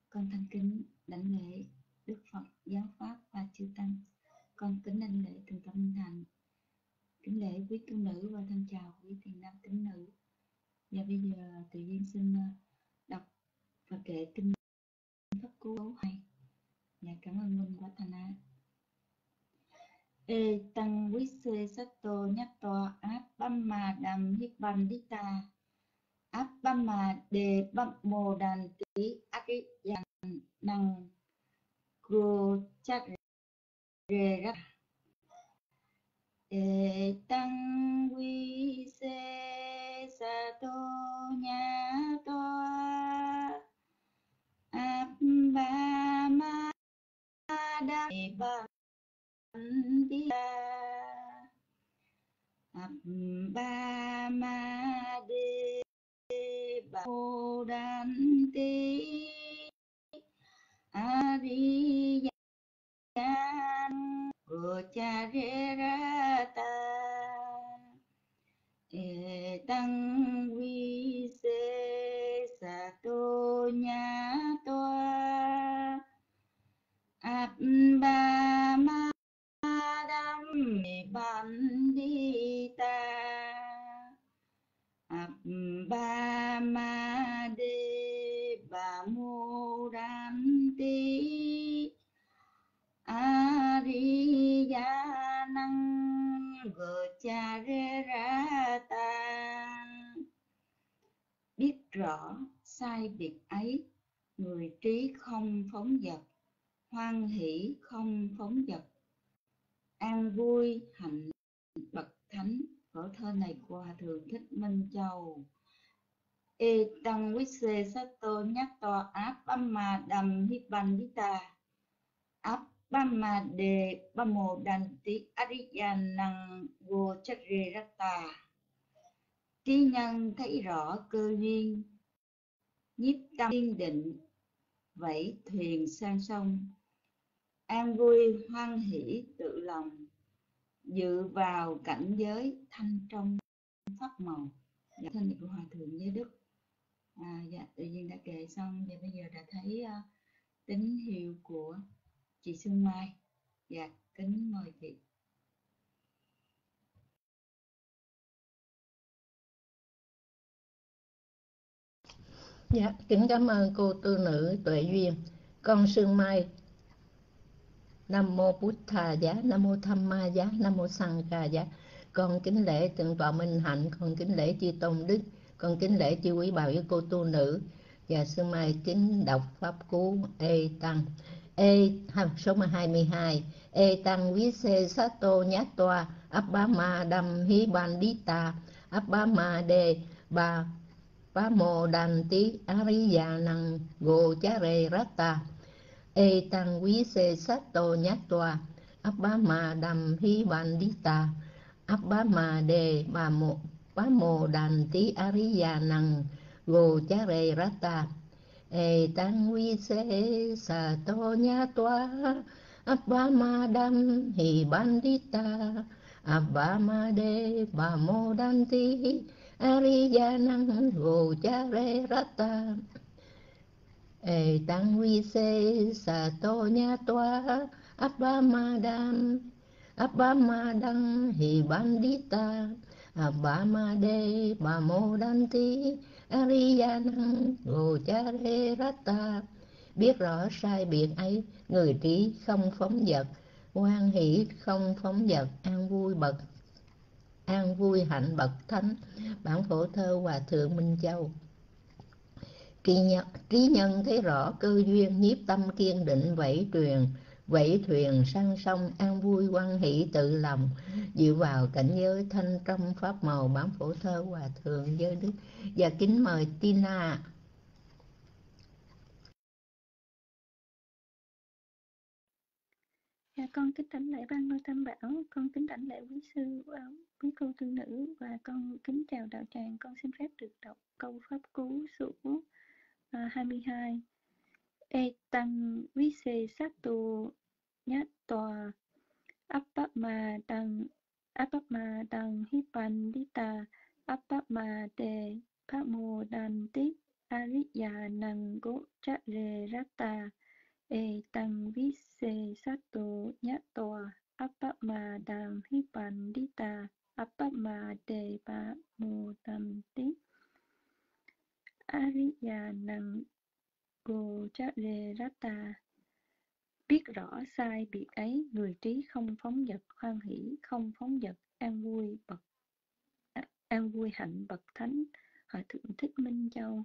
Con thành kính đảnh lễ Đức Phật, Giáo Pháp và Chư Tăng. Con kính đảnh lễ Thượng tọa Minh Hạnh, kính lễ quý tu nữ và thân chào quý thiền nam tín nữ. Và bây giờ tự nhiên xin đọc và kệ kinh pháp cú 2. Và cảm ơn Minh Quả Thành Á. E tăng quý xê sát tô nhát to áp băm mà đàm hiếp băm đi ta áp băm mà đề băm mô đàn tí ác ý dàn năng cô chắc rề rắc e tăng quý xê sát tô nhát to áp ba ma đàm băm đi ta áp ba ma đề bà mô đàn tí Ariyan Gocharerata Etang vi se sato nha toa Abba ma đam bandita Abba ma de ba mô đan ti Ariya năng Gocharerata. Biết rõ sai biệt ấy, người trí không phóng dật, hoan hỷ không phóng dật, an vui hạnh bậc thánh. Khổ thơ này của Hòa Thượng Thích Minh Châu. E tăng quý xê sát tô nhát to áp băm mà đầm hiếp banh đi ta áp băm mà đề băm mô đàn tí ariya năng vô chất rê rắc ta. Trí nhân thấy rõ cơ duyên, nhiếp tâm yên định, vẫy thuyền sang sông, an vui hoan hỷ tự lòng, dự vào cảnh giới thanh trong pháp màu. Dạ, thân của Hòa Thượng Giới Đức. Dạ, tự nhiên đã kể xong và bây giờ đã thấy tín hiệu của chị Xuân Mai. Dạ, kính mời chị. Dạ, kính cảm ơn cô tu nữ Tuệ Duyên. Con Sương Mai. Nam mô Bụt Thà Giá, Nam mô Tham Ma Giá, Nam mô Sang Ca Giá. Con kính lễ Thượng tọa Minh Hạnh, con kính lễ chư tôn đức, con kính lễ chư quý bà với cô tu nữ. Và Sương Mai kính đọc pháp cú E tăng. Số 22. E tăng quý xê sát tô nhát toa Abba ma đam hi bandita Abba ma đề ba Bá mô đàn tí Ariya năng gồ chá rê rata E tăng quý xê sát tô nhát toa Abba ma đam hi bandita Abba ma đề bá mô đàn tí Ariya năng gồ chá rê rata E tăng quý xê sát tô nhát toa Abba ma đam hi bandita Abba ma đề bá mô đàn tí Ariya năng gồ chá rê rata E tăng vi xê sa tô nha toa Abba ma đăng hi bandita Abba ma đề bà mô đan ti Ariya năng gồ chá rê rata. Biết rõ sai biệt ấy, người trí không phóng dật, hoan hỷ không phóng dật, an vui hạnh bậc thánh. Bản phổ thơ Hòa Thượng Minh Châu. Trí nhân thấy rõ cơ duyên, nhiếp tâm kiên định, vẫy thuyền sang sông, an vui hoan hỷ tự lòng, dựa vào cảnh giới thanh trong pháp màu. Bản phổ thơ Hòa Thượng Giới Đức. Và kính mời Tina. Con kính đảnh lễ ban ngôi Tam Bảo, con kính đảnh lễ quý sư, quý cô tu nữ, và con kính chào đạo tràng. Con xin phép được đọc câu pháp cú số 22. E tăng vi xê sát tu nhát tòa Abba ma đăng hi pan đi ta Abba ma đề pa mô đàn tí Ariyanang Gocare Rata Etang Visse Sato Nhatoa Appamadam Hipandita Appamade Pamotanti Ariyanang Gocare Rata. Biết rõ sai biệt ấy, người trí không phóng dật, hoan hỷ không phóng dật, an vui hạnh bậc thánh. Hòa thượng Thích Minh Châu.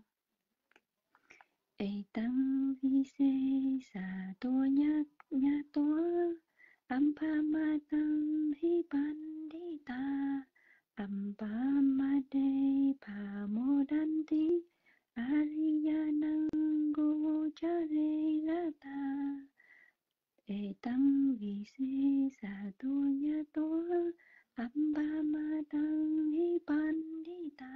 Etang vise sa to nha to ampamadam hi pandita ampamade pamodanti ariyanang gocare rata. Etang vise sa to nha to ampamadam hi pandita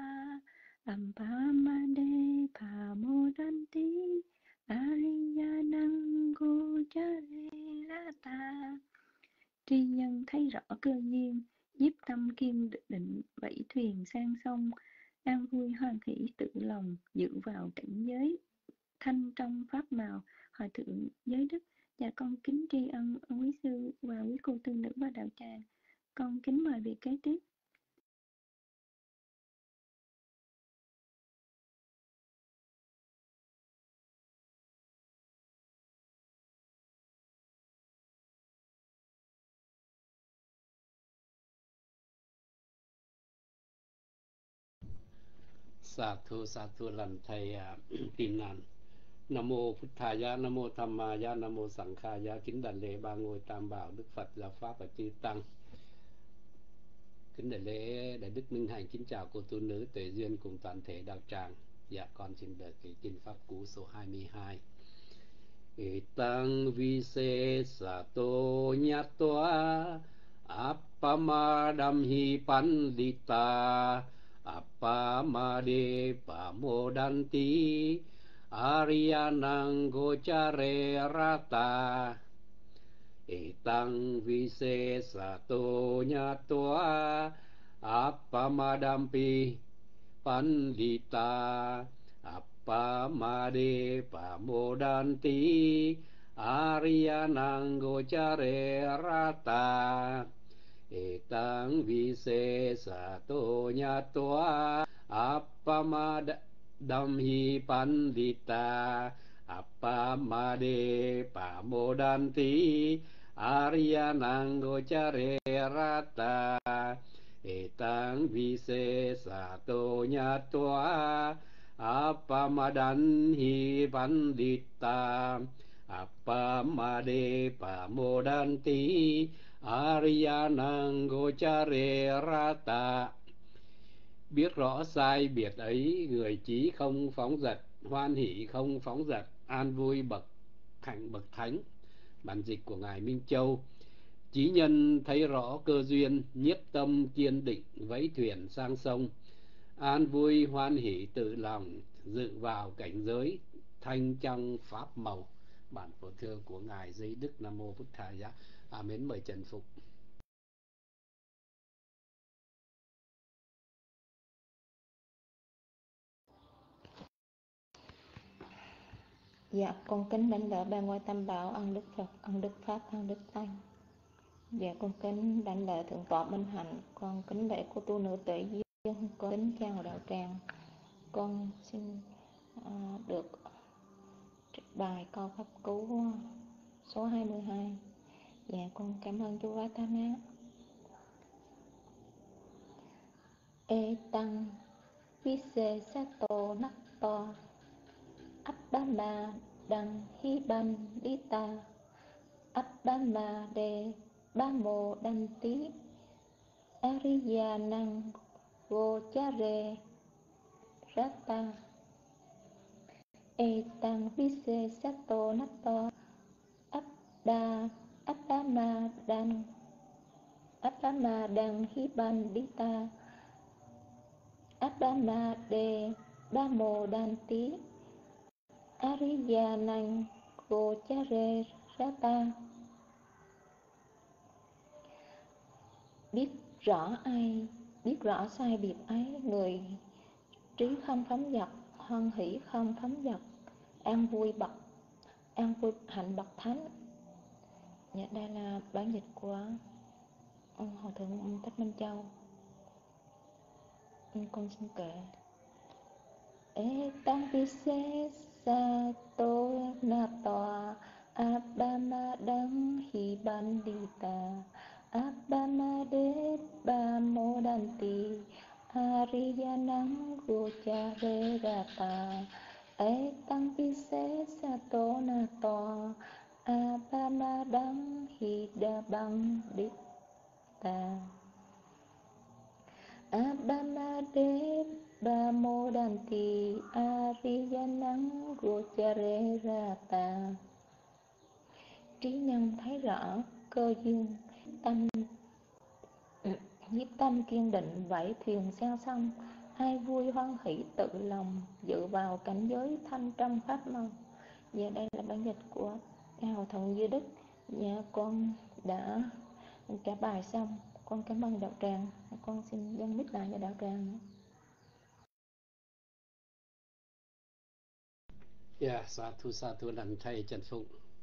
ampamade pamodanti ariyanang gocare rata. Tri nhân thấy rõ cơ duyên, nhiếp tâm kiên định vẫy thuyền sang sông, an vui hoan hỷ tự lòng, dự vào cảnh giới thanh trong pháp màu. Hòa thượng giới đức. Dạ con kính tri ân quý sư và quý cô tư nữ và đạo tràng. Con kính mời vị kế tiếp. Sa thù lần thầy tin nàn. Nam mô Phật Thaya, Nam mô Tham Maya, Nam mô Sangha Khaya. Kính đảnh lễ ba ngôi Tam Bảo, Đức Phật, Giáo Pháp và Chư Tăng. Kính đảnh lễ Đại Đức Minh Hạnh. Kính chào cô tu nữ Tuệ Duyên cùng toàn thể đạo tràng. Dạ con xin được cái kinh pháp cú số 22. Etang vise sato nyatwa appamadam hi pandita appamade pamodanti ariyanang gocare rata. Etang vise sato nyatwa appamadampi pandita appamade pamodanti ariyanang gocare rata. Etang vise sato nyatwa appamadam hi pandita appamade pamodanti ariyanang gocare rata. Etang vise sato nyatwa appamadan hi pandita appamade pamodanti ariyanang gocare rata. Biết rõ sai biệt ấy, người trí không phóng dật, hoan hỷ không phóng dật, an vui hạnh bậc thánh. Bản dịch của ngài Minh Châu. Chí nhân thấy rõ cơ duyên, nhiếp tâm kiên định, vẫy thuyền sang sông, an vui hoan hỷ tự lòng, dự vào cảnh giới thanh trong pháp màu. Bản phổ thơ của ngài Giới Đức. Nam mô Phật Thaya. Mến mời Trần Phục. Dạ con kính đảnh lễ ba ngôi Tam Bảo, ân Đức Phật, ân Đức Pháp, ân Đức Tăng. Dạ con kính đảnh lễ Thượng tọa Minh Hạnh, con kính lễ cô tu nữ Tuệ Duyên, con kính chào đạo tràng. Con xin được bài câu pháp cú số 22. Dạ con cảm ơn chú Vatana. Etang vise sato nakto appama đăng hi ban dita appama de bamo danti ariyanang gocare rata. Etang vise sato nakto appama đăng hi ban dita appama de bamo danti ariyanang gocare rata. Biết rõ sai biệt ấy, người trí không phóng dật, hoan hỷ không phóng dật, an vui hạnh bậc thánh. Dạ, đây là bản dịch của Hòa thượng Thích Minh Châu. Con xin kệ. Etang visesa to na toa abama đăng hi bandita abama đế ba mô đan tỳ ariyanang gochare rata. Etang visesa to na toa abama đăng hi da bandita abama đế ba mô đan tỳ ariyanang gochare rata. Trí nhân thấy rõ cơ duyên nhiếp tâm kiên định, vậy thuyền sang sông, ai vui hoan hỷ tự lòng, dự vào cảnh giới thanh trong pháp môn. Và đây là bản dịch của Hòa thượng Duy Đức. Dạ, con đã trả bài xong. Con cảm ơn đạo tràng. Con xin dâng mic lại cho đạo tràng. Yeah, sa thu đàn thầy Trần Phụng.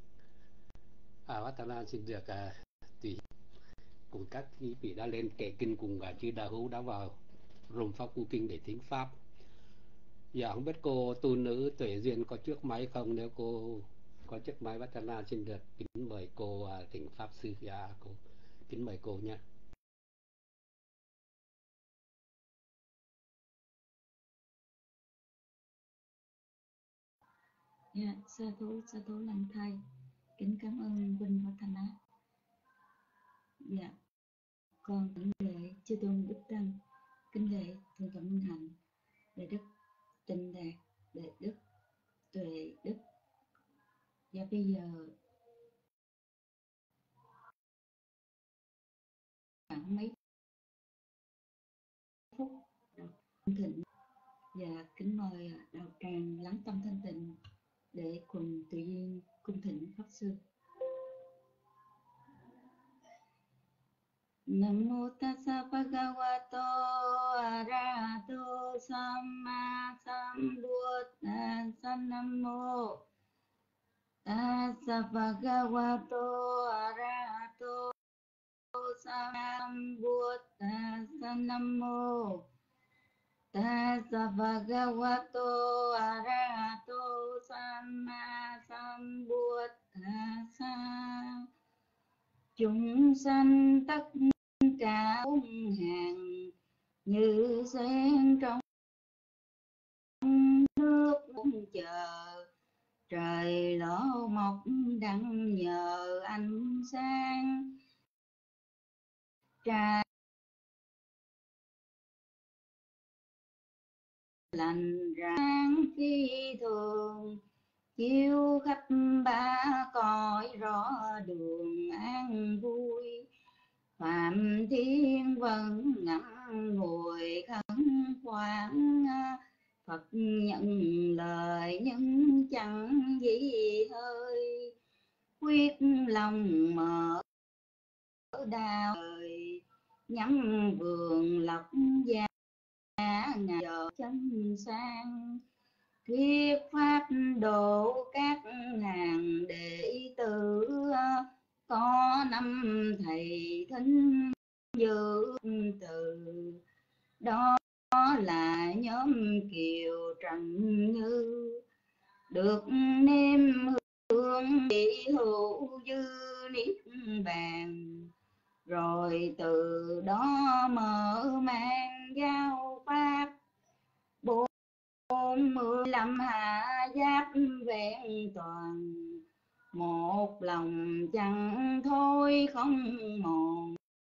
Vatana xin được tùy cùng các vị đã lên kệ kinh cùng chư Đà Hữu đã vào rồng pháp cu kinh để thính pháp. Dạ, không biết cô tu nữ Tuệ Duyên có chiếc máy không? Nếu cô có chiếc máy, Vatana xin được kính mời cô thỉnh pháp sư. Dạ, cô kính mời cô nha. Dạ, sa thú lành thầy. Kính cảm ơn Vinh Vatana. Dạ, con kính lễ chư tôn đức tăng, kính lễ thượng tọa Minh Hạnh, đệ đức Tịnh Đạt, đệ đức Tuệ Đức. Và bây giờ khoảng mấy phút thịnh và kính mời đạo tràng lắng tâm thanh tịnh để cùng tự nhiên cung thỉnh pháp sư. Nam mô tassa bhagavato arahato samma sambuddhassa. Nam mô tassa bhagavato arahato samma sambuddhassa. Nam mô tassa bhagavato arahato samma sambuddhassa. Chúng sanh tất cả bốn hàng như sen trong nước chờ, trời ló mọc đặng nhờ ánh sáng tràn lành ráng khi thường, chiếu khắp ba cõi rõ đường an vui. Phạm Thiên vẫn ngậm ngùi khấn khoản, Phật nhận lời nhưng chẳng gì hơi, quyết lòng mở đào nhắm vườn lộc gia nhờ chân sang, thuyết pháp độ các hàng đệ tử, có năm thầy thính dự từ, đó là nhóm Kiều Trần Như, được nêm hương bị hữu dư niết bàn, rồi từ đó mở mang giao pháp 45 hạ giáp vẹn toàn, một lòng chẳng thôi không mòn,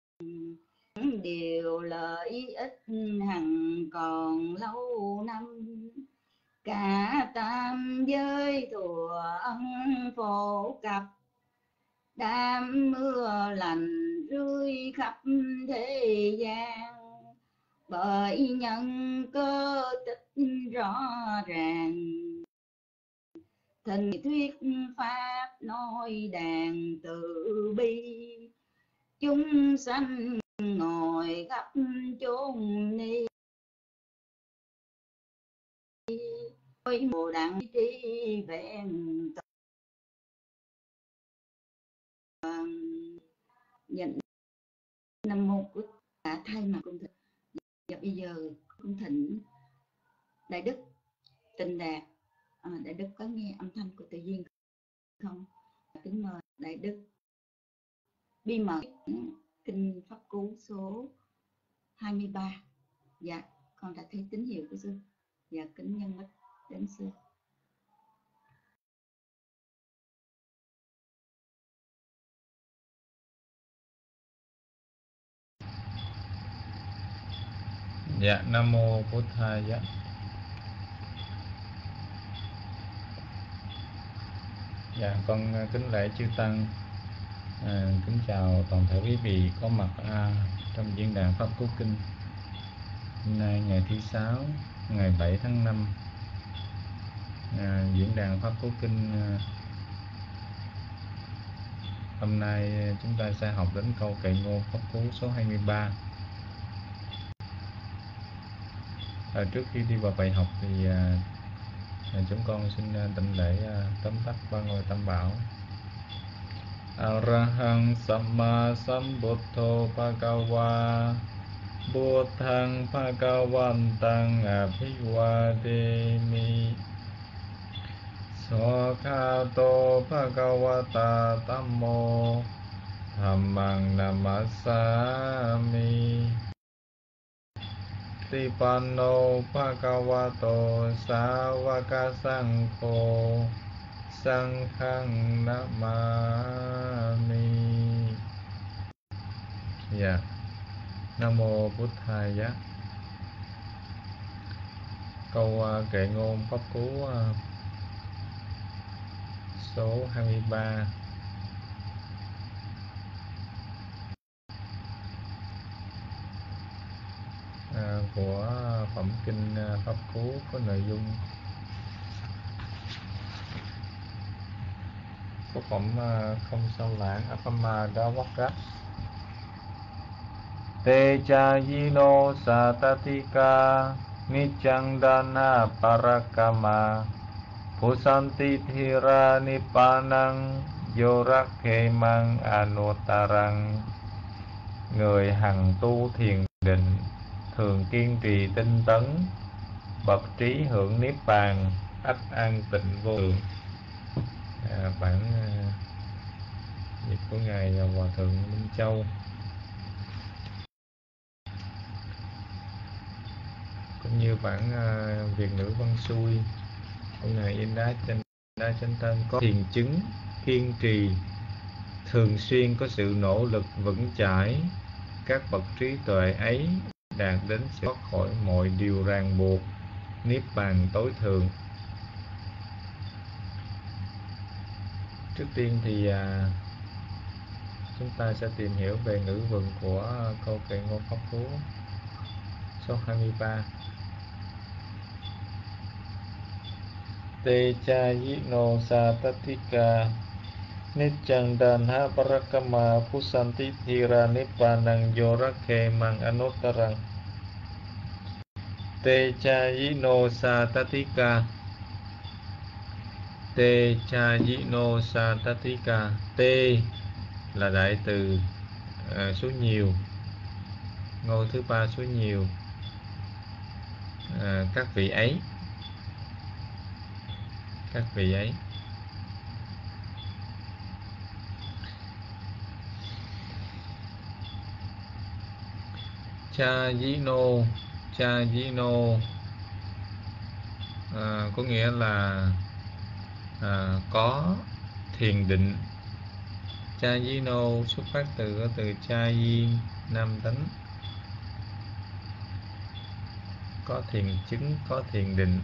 điều lợi ích hằng còn lâu năm. Cả tam giới thùa ân phổ cập, đám mưa lành rơi khắp thế gian, bởi nhân cơ tích rõ ràng, thỉnh thuyết pháp nói đàn từ bi. Chúng sanh ngồi khắp chốn ni, Bồ đặng trí vẹn toàn. Nhận Nam Mô Bụt đã thay mặt cung thỉnh. Và bây giờ cung thỉnh Đại Đức Tịnh Đạt. Đại Đức có nghe âm thanh của tự nhiên không? Kính mời Đại Đức bi mật kinh pháp cú số 23. Dạ, con đã thấy tín hiệu của sư. Dạ, kính nhân mít đến sư. Dạ, Nam Mô Bụt Thaya. Dạ, con kính lễ chư Tăng, kính chào toàn thể quý vị có mặt trong diễn đàn Pháp Cú Kinh. Hôm nay ngày thứ 6, ngày 7 tháng 5, diễn đàn Pháp Cú Kinh. Hôm nay chúng ta sẽ học đến câu kệ ngôn Pháp Cú số 23. Trước khi đi vào bài học thì chúng con xin tịnh lễ tóm tắt ba ngôi tam bảo. Arahang Samma Sambuddho Bhagava Buddhang Bhagavantang Abhivademi Sokhato Bhagavata Tammo Dhammang Namassami Tipanno Bhagavato Savaka Sangho Sanghang Namami. Dạ, Nam Mô Bụt Thaya. Câu kệ ngôn Pháp Cú số 23 của phẩm kinh Pháp Cú có nội dung của phẩm không sao lãng Apama Dawakra. Te chayino satatika nichang dana parakama pusanti thira nipanang yorakhemang anutarang. Người hằng tu thiền định thường kiên trì tinh tấn, bậc trí hưởng niết bàn, ắt an tịnh vô lượng. Bản dịch của ngài Hòa thượng Minh Châu. Cũng như bản Việt ngữ văn xuôi của ngài In Đá Chánh Tân có thiền chứng, kiên trì, thường xuyên có sự nỗ lực vững chãi, các bậc trí tuệ ấy đạt đến sự thoát khỏi mọi điều ràng buộc, niết bàn tối thượng. Trước tiên thì chúng ta sẽ tìm hiểu về ngữ vựng của câu kệ ngôn Pháp Cú số 23. Te chayino satatika nichang danha parakama pusanti thira nippanang yorakhemang anutarang. Te chayino satatika. Te chayino satatika. Te là đại từ số nhiều, ngôi thứ ba số nhiều. Các vị ấy, các vị ấy. Chayino, chayino có nghĩa là có thiền định. Chayino xuất phát từ chayi, nam tánh, có thiền chứng, có thiền định.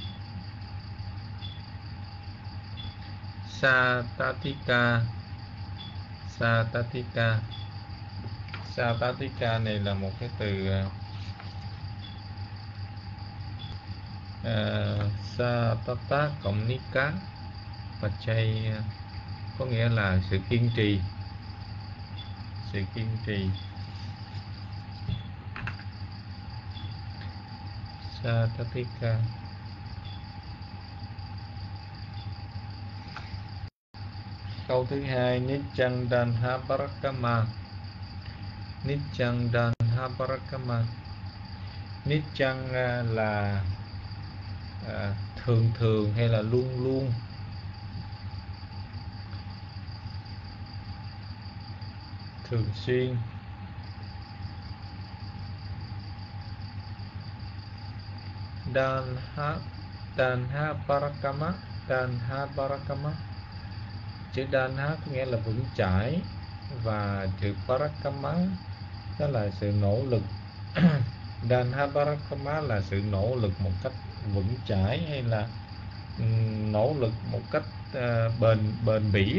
Satatika, satatika, satatika này là một cái từ satata cộng nika và chay, có nghĩa là sự kiên trì, sự kiên trì. Satatika. Câu thứ hai, Niccang Danha Parakama. Niccang Danha Parakama. Niccang là thường thường hay là luôn luôn. Thường xuyên. Danha Parakama. Danha Parakama. Chữ Danha có nghĩa là vững chãi, và chữ Parakama đó là sự nỗ lực. Danha Parakama là sự nỗ lực một cách vững chãi, hay là nỗ lực một cách bền bỉ.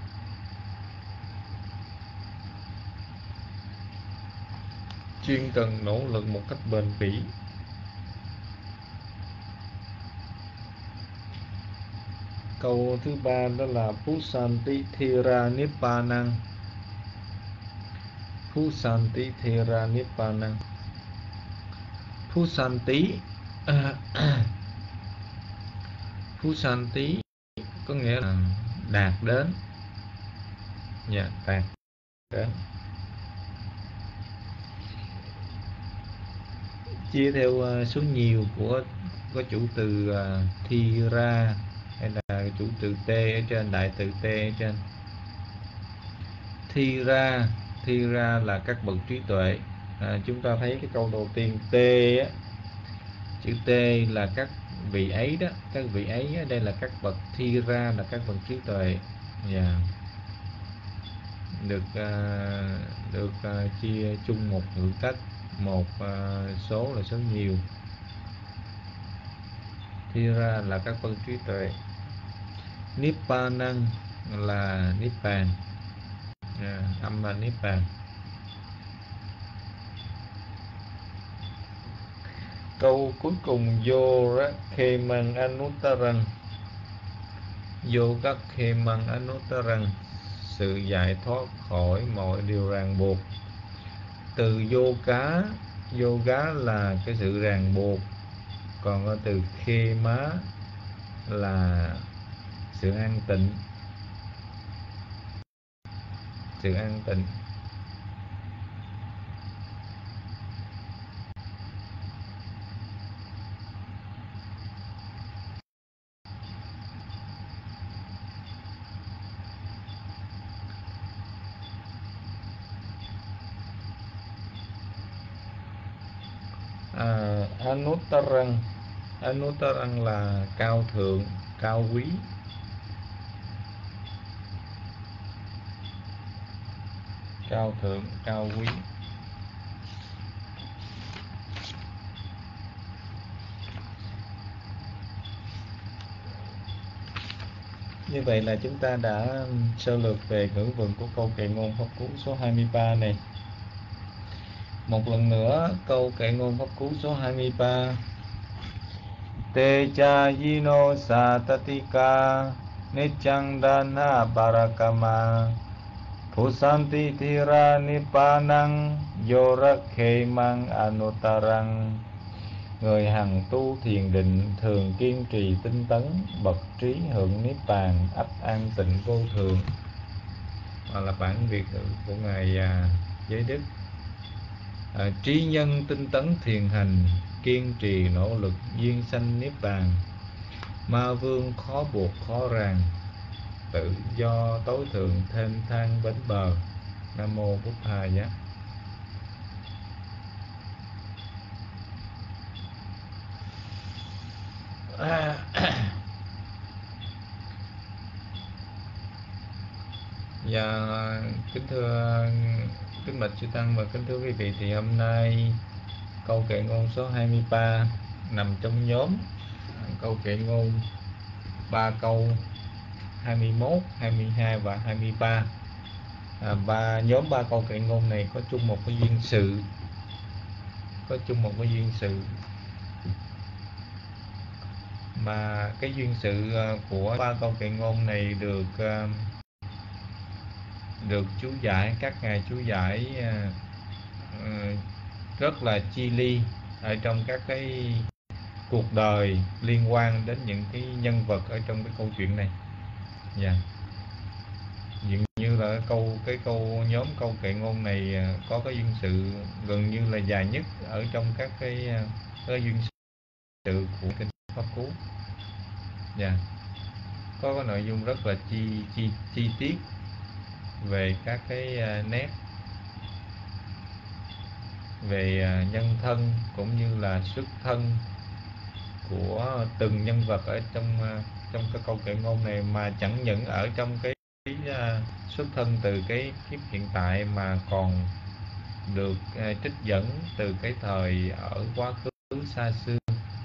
Chuyên cần nỗ lực một cách bền bỉ. Câu thứ ba đó là Pusanti Thira Nippanang. Pusanti Thira Nippanang. Pusanti Pusanti có nghĩa là đạt đến. Đạt đến. Chia theo số nhiều của có chủ từ Thira, hay là chủ từ T ở trên, đại từ T ở trên. Thira là các bậc trí tuệ. Chúng ta thấy cái câu đầu tiên T á, chữ T là các vị ấy đó. Các vị ấy ở đây là các bậc, Thira là các bậc trí tuệ. Được chia chung một ngữ cách, một số là số nhiều. Thira là các bậc trí tuệ. Nippanang là Nibbàn, âm là Nibbàn. Câu cuối cùng, Yogakhemang Anuttarang. Yogakhemang Anuttarang, sự giải thoát khỏi mọi điều ràng buộc. Từ yoga là cái sự ràng buộc, còn từ khema là sự an tịnh. Sự an tịnh. Anuttarang là cao thượng, cao quý. Cao thượng, cao quý. Như vậy là chúng ta đã sơ lược về ngữ vựng của câu kệ ngôn pháp cú số 23 này. Một lần nữa, câu kệ ngôn pháp cú số 23. Te cha yino satatika niccang dana parakama Pusanti thira nippanang yorakhemang anuttarang. Người hằng tu thiền định thường kiên trì tinh tấn, bậc trí hưởng niết bàn, ắt an tịnh vô thường. Đó là bản Việt ngữ của ngài Giới Đức. Trí nhân tinh tấn thiền hành, kiên trì nỗ lực duyên sanh niết bàn. Ma vương khó buộc khó ràng, tự do tối thượng thênh thang bến bờ. Nam mô Bụt Thà Giá. Dạ, kính bạch chư tăng và kính thưa quý vị, thì hôm nay câu kệ ngôn số 23 nằm trong nhóm câu kệ ngôn 3 câu 21, 22 và 23. Nhóm 3 câu kệ ngôn này có chung một cái duyên sự. Mà cái duyên sự của 3 câu kệ ngôn này được chú giải, các ngài chú giải rất là chi ly ở trong các cái cuộc đời liên quan đến những cái nhân vật ở trong cái câu chuyện này. dường như là cái câu nhóm câu kệ ngôn này có cái duyên sự gần như là dài nhất ở trong các cái duyên sự của kinh Pháp Cú. Có cái nội dung rất là chi tiết về các cái nét về nhân thân cũng như là xuất thân của từng nhân vật ở trong cái câu kệ ngôn này, mà chẳng những ở trong cái xuất thân từ cái kiếp hiện tại mà còn được trích dẫn từ cái thời ở quá khứ xa xưa.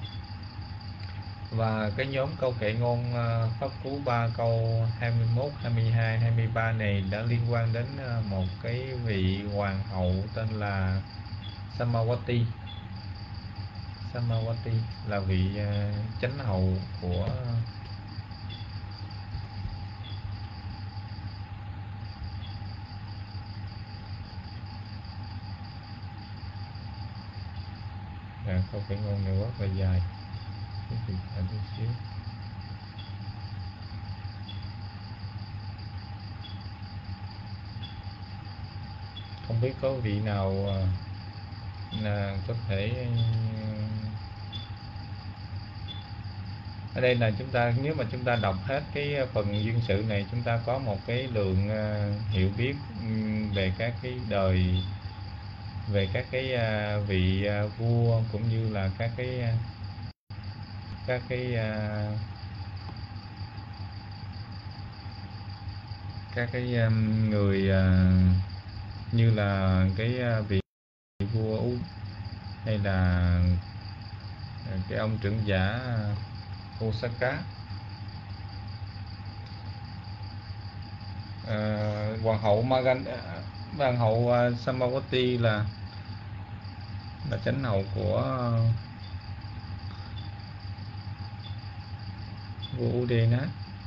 Và cái nhóm câu kệ ngôn Pháp Cú 3 câu 21, 22, 23 này đã liên quan đến một cái vị hoàng hậu tên là Samawati. Samawati là vị chánh hậu của câu kệ ngôn này rất là dài. Không biết có vị nào là có thể ở đây là chúng ta, nếu mà chúng ta đọc hết cái phần duyên sự này, chúng ta có một cái lượng hiểu biết về các cái đời, về các cái vị vua cũng như là các cái người như là cái vị vua Ú, hay là cái ông trưởng giả Osaka, hoàng hậu Samawati là chánh hậu của vua Udena.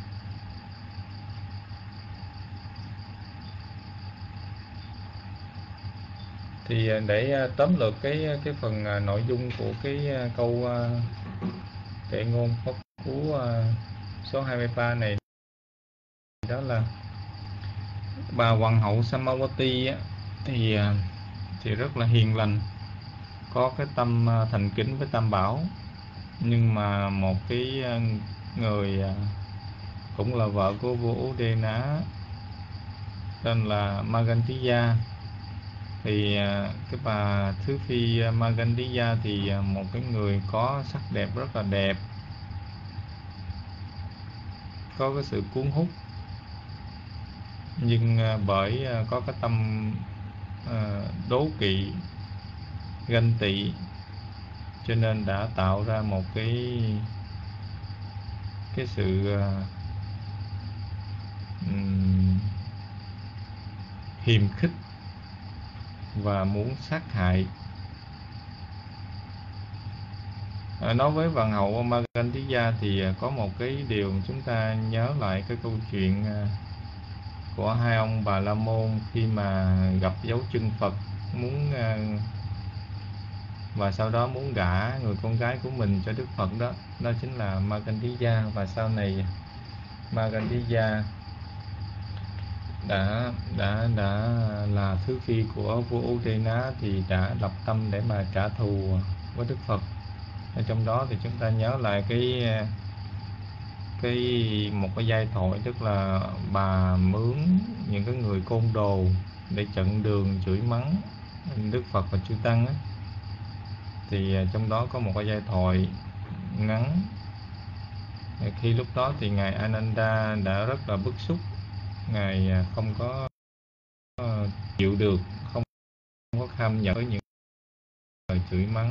Thì để tóm lược cái phần nội dung của cái câu kệ ngôn Pháp Cú số 23 này, đó là bà hoàng hậu Samawati thì rất là hiền lành, có cái tâm thành kính với Tam Bảo. Nhưng mà một cái người cũng là vợ của vua Udena tên là Magantiya, thì cái bà Thứ Phi Magantiya thì một cái người có sắc đẹp rất là đẹp, có cái sự cuốn hút, nhưng bởi có cái tâm đố kỵ, ganh tị, cho nên đã tạo ra một cái sự hiềm khích và muốn sát hại. Nói với hoàng hậu Magantiya thì có một cái điều chúng ta nhớ lại cái câu chuyện của hai ông Bà La Môn khi mà gặp dấu chân Phật, và sau đó muốn gả người con gái của mình cho Đức Phật, đó chính là Magantiya. Và sau này Magantiya đã là thứ phi của vua Udena, thì đã lập tâm để mà trả thù với Đức Phật. Ở trong đó thì chúng ta nhớ lại một cái giai thoại, tức là bà mướn những cái người côn đồ để chặn đường chửi mắng Đức Phật và chư tăng á. Thì trong đó có một cái giai thoại ngắn. Khi lúc đó thì ngài Ananda đã rất là bức xúc, ngài không có chịu được, không có kham nhận với những lời chửi mắng.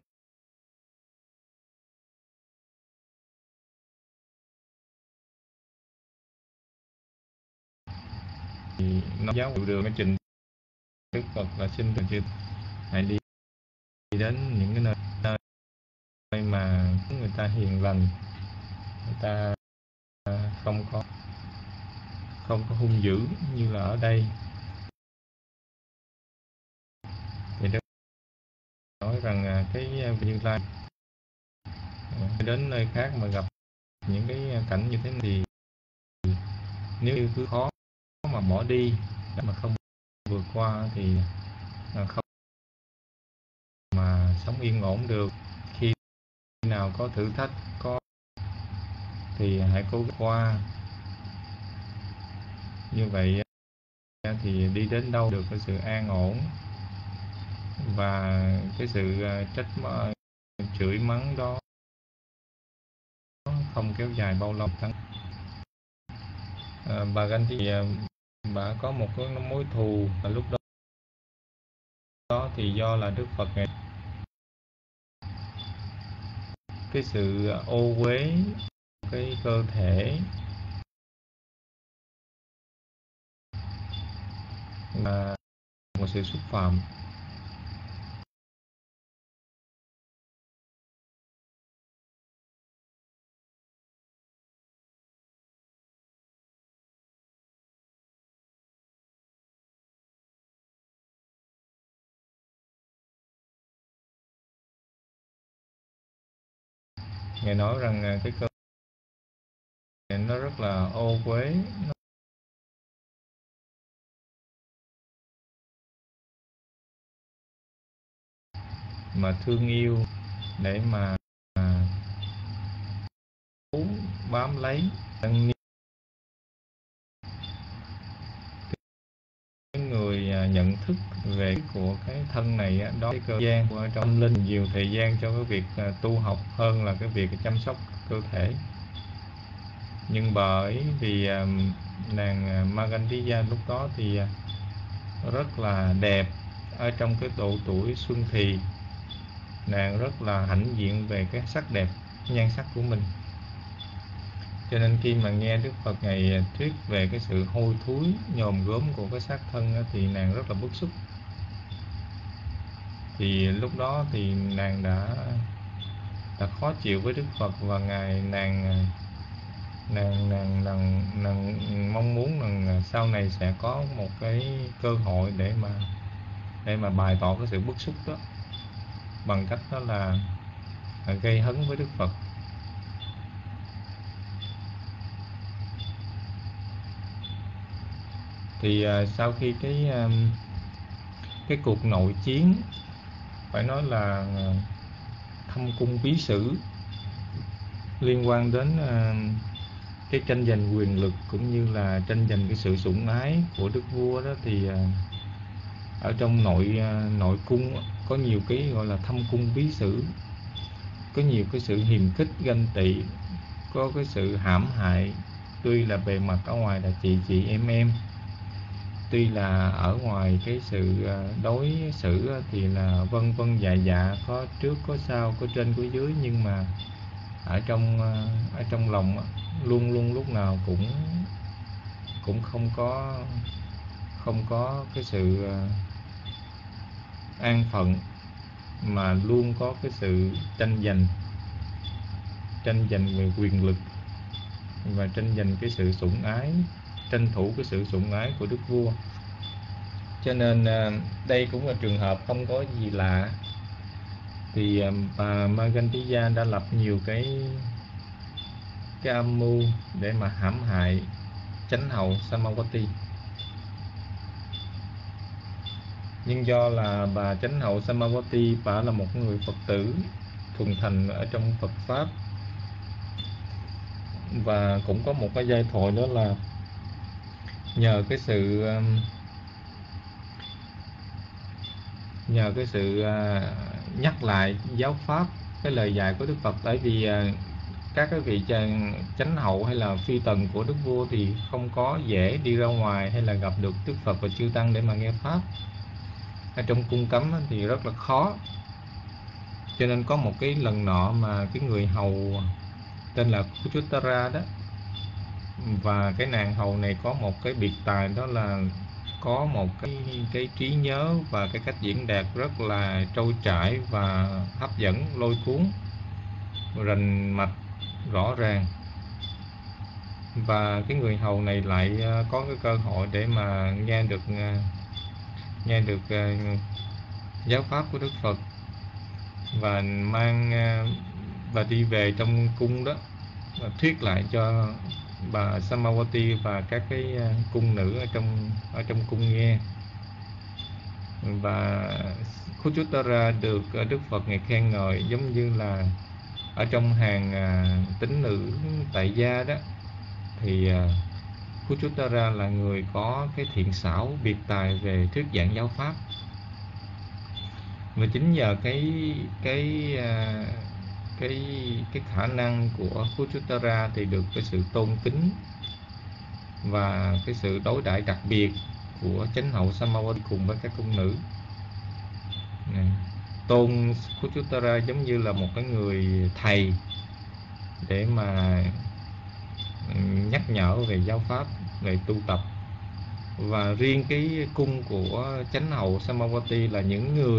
Thì nó giáo hiệu đường cái trình Đức Phật là xin từ chư hãy đi đến những cái nơi mà người ta hiền lành, người ta không có hung dữ như là ở đây. Thì Đức nói rằng cái Như Lai đến nơi khác mà gặp những cái cảnh như thế này thì nếu như cứ khó mà mà bỏ đi, mà không vượt qua thì không mà sống yên ổn được. Khi nào có thử thách thì hãy cố gắng qua. Như vậy thì đi đến đâu được cái sự an ổn, và cái sự chửi mắng đó không kéo dài bao lâu. Bà Ganh thì bà có một cái mối thù, và lúc đó thì do là Đức Phật ngày cái sự ô uế cái cơ thể là một sự xúc phạm. Ngài nói rằng cái cơ thể nó rất là ô uế, mà thương yêu để mà bám lấy. Cái người nhận thức về của cái thân này đó, cái cơ gian của trong linh nhiều thời gian cho cái việc tu học hơn là cái việc chăm sóc cơ thể. Nhưng bởi vì nàng Magantiya lúc đó thì rất là đẹp, ở trong cái độ tuổi xuân thì nàng rất là hãnh diện về cái sắc đẹp, nhan sắc của mình. Cho nên khi mà nghe Đức Phật Ngài thuyết về cái sự hôi thối nhòm gớm của cái xác thân thì nàng rất là bức xúc. Thì lúc đó thì nàng đã khó chịu với Đức Phật, và nàng mong muốn rằng sau này sẽ có một cái cơ hội để mà bày tỏ cái sự bức xúc đó bằng cách đó là gây hấn với Đức Phật. Thì sau khi cái cuộc nội chiến, phải nói là thâm cung bí sử liên quan đến cái tranh giành quyền lực cũng như là tranh giành cái sự sủng ái của đức vua đó, thì ở trong nội cung có nhiều cái gọi là thâm cung bí sử, có nhiều cái sự hiềm khích ganh tị, có cái sự hãm hại. Tuy là bề mặt ở ngoài là chị em, tuy là ở ngoài cái sự đối xử thì là vân vân dạ, có trước có sau, có trên có dưới, nhưng mà ở trong lòng luôn luôn lúc nào cũng không có cái sự an phận, mà luôn có cái sự tranh giành về quyền lực, và tranh giành cái sự sủng ái, tranh thủ cái sự sủng ái của đức vua. Cho nên đây cũng là trường hợp không có gì lạ. Thì bà Magantiya đã lập nhiều cái âm mưu để mà hãm hại chánh hậu Samawati. Nhưng do là bà chánh hậu Samawati, bà là một người Phật tử thuần thành ở trong Phật Pháp, và cũng có một cái giai thoại đó là nhờ cái sự nhắc lại giáo pháp, cái lời dạy của Đức Phật. Bởi vì các cái vị chánh hậu hay là phi tần của đức vua thì không có dễ đi ra ngoài hay là gặp được Đức Phật và chư tăng để mà nghe pháp. Ở trong cung cấm thì rất là khó. Cho nên có một cái lần nọ mà cái người hầu tên là Kuchutara đó, và cái nàng hầu này có một cái biệt tài, đó là có một cái trí nhớ và cái cách diễn đạt rất là trôi chảy và hấp dẫn, lôi cuốn, rành mạch, rõ ràng. Và cái người hầu này lại có cái cơ hội để mà nghe được giáo pháp của Đức Phật, và đi về trong cung đó và thuyết lại cho bà Samawati và các cái cung nữ ở trong cung nghe. Và Khuchuttara được Đức Phật ngài khen ngợi giống như là ở trong hàng tín nữ tại gia đó, thì Khuchuttara là người có cái thiện xảo biệt tài về thuyết giảng giáo pháp. Và chính nhờ cái khả năng của Khuchuttara thì được cái sự tôn kính và cái sự đối đãi đặc biệt của chánh hậu Samawati cùng với các cung nữ. Tôn Khuchuttara giống như là một cái người thầy để mà nhắc nhở về giáo pháp, về tu tập. Và riêng cái cung của chánh hậu Samawati là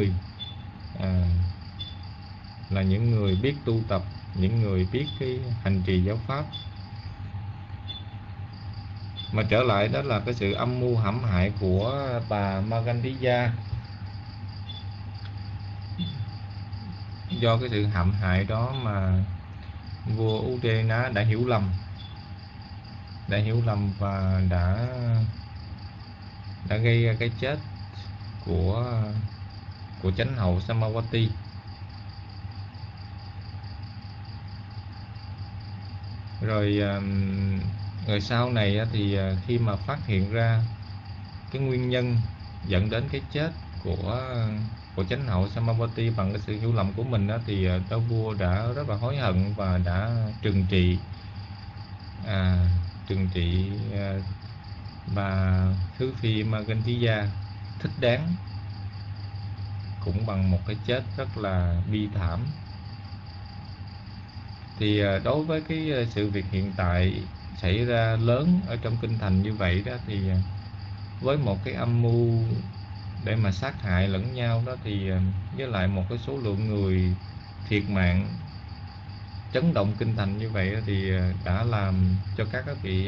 những người biết tu tập, những người biết cái hành trì giáo pháp. Mà trở lại đó là cái sự âm mưu hãm hại của bà Magandiya. Do cái sự hãm hại đó mà vua Udena đã hiểu lầm và đã gây ra cái chết của chánh hậu Samawati. Rồi sau này thì khi mà phát hiện ra cái nguyên nhân dẫn đến cái chết của chánh hậu Samawati bằng cái sự hiểu lầm của mình đó, thì đó vua đã rất là hối hận và đã trừng trị bà thứ phi Magandiya thích đáng, cũng bằng một cái chết rất là bi thảm. Thì đối với cái sự việc hiện tại xảy ra lớn ở trong kinh thành như vậy đó, thì với một cái âm mưu để mà sát hại lẫn nhau đó, thì với lại một cái số lượng người thiệt mạng chấn động kinh thành như vậy đó, thì đã làm cho các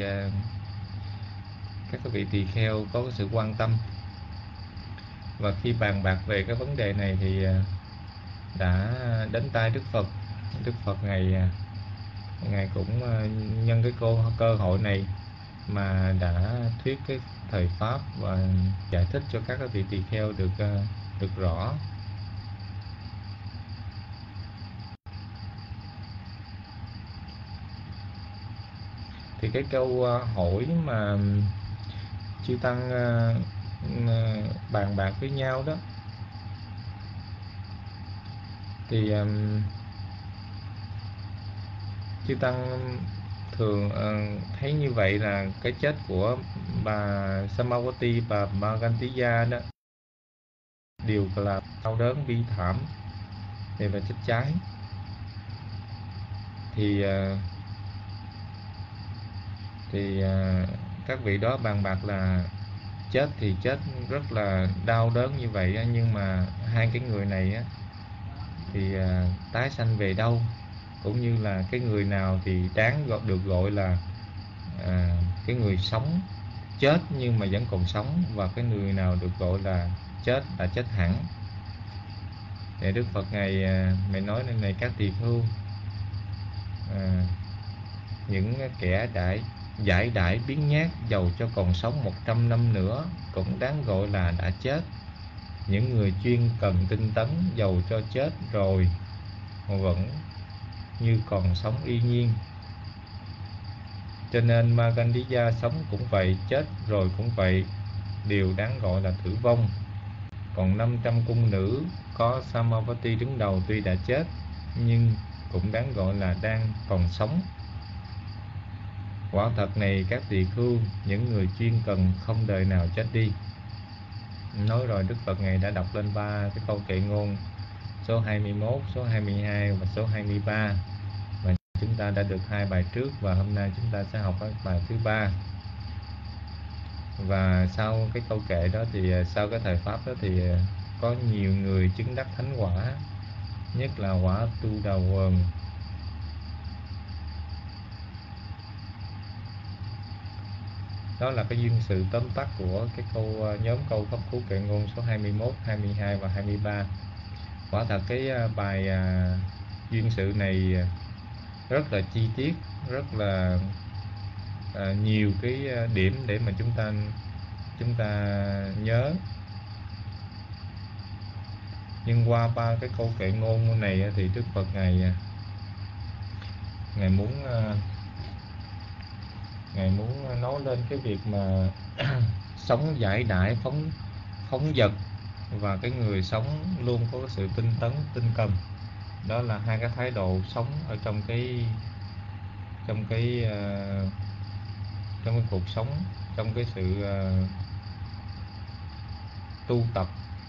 vị tỳ kheo có cái sự quan tâm. Và khi bàn bạc về cái vấn đề này thì đã đến tai Đức Phật. Đức Phật Ngài cũng nhân cái cơ hội này mà đã thuyết cái thời pháp và giải thích cho các vị tỳ kheo được rõ. Thì cái câu hỏi mà chư tăng bàn bạc với nhau đó, thì chư tăng thường thấy như vậy là cái chết của bà Samawati và Magandiya đó đều là đau đớn bi thảm, đều là chết cháy. Thì các vị đó bàn bạc là chết thì chết rất là đau đớn như vậy, nhưng mà hai cái người này thì tái sanh về đâu, cũng như là cái người nào thì đáng được gọi là cái người sống chết nhưng mà vẫn còn sống, và cái người nào được gọi là chết đã chết hẳn. Để Đức Phật Ngài nói nên này các tỳ khưu, những kẻ giải đãi biến nhát dầu cho còn sống 100 năm nữa cũng đáng gọi là đã chết. Những người chuyên cần tinh tấn dầu cho chết rồi vẫn như còn sống y nhiên. Cho nên Magandiya sống cũng vậy, chết rồi cũng vậy, đều đáng gọi là tử vong. Còn 500 cung nữ có Samawati đứng đầu tuy đã chết nhưng cũng đáng gọi là đang còn sống. Quả thật này các tỳ khưu, những người chuyên cần không đời nào chết đi. Nói rồi Đức Phật Ngài đã đọc lên 3 cái câu kệ ngôn, số 21, số 22 và số 23. Và chúng ta đã được 2 bài trước, và hôm nay chúng ta sẽ học bài thứ 3. Và sau cái câu kệ đó thì sau cái thời pháp đó thì có nhiều người chứng đắc thánh quả, nhất là quả Tu Đà Quần. Đó là cái duyên sự tóm tắt của cái nhóm câu pháp cú kệ ngôn số 21, 22 và 23. Quả thật cái bài duyên sự này rất là chi tiết, rất là nhiều cái điểm để mà chúng ta nhớ. Nhưng qua 3 cái câu kệ ngôn này thì Đức Phật Ngài muốn nói lên cái việc mà sống giải đãi, phóng dật, và cái người sống luôn có sự tinh tấn, tinh cần. Đó là hai cái thái độ sống ở trong cái cuộc sống, trong cái sự tu tập.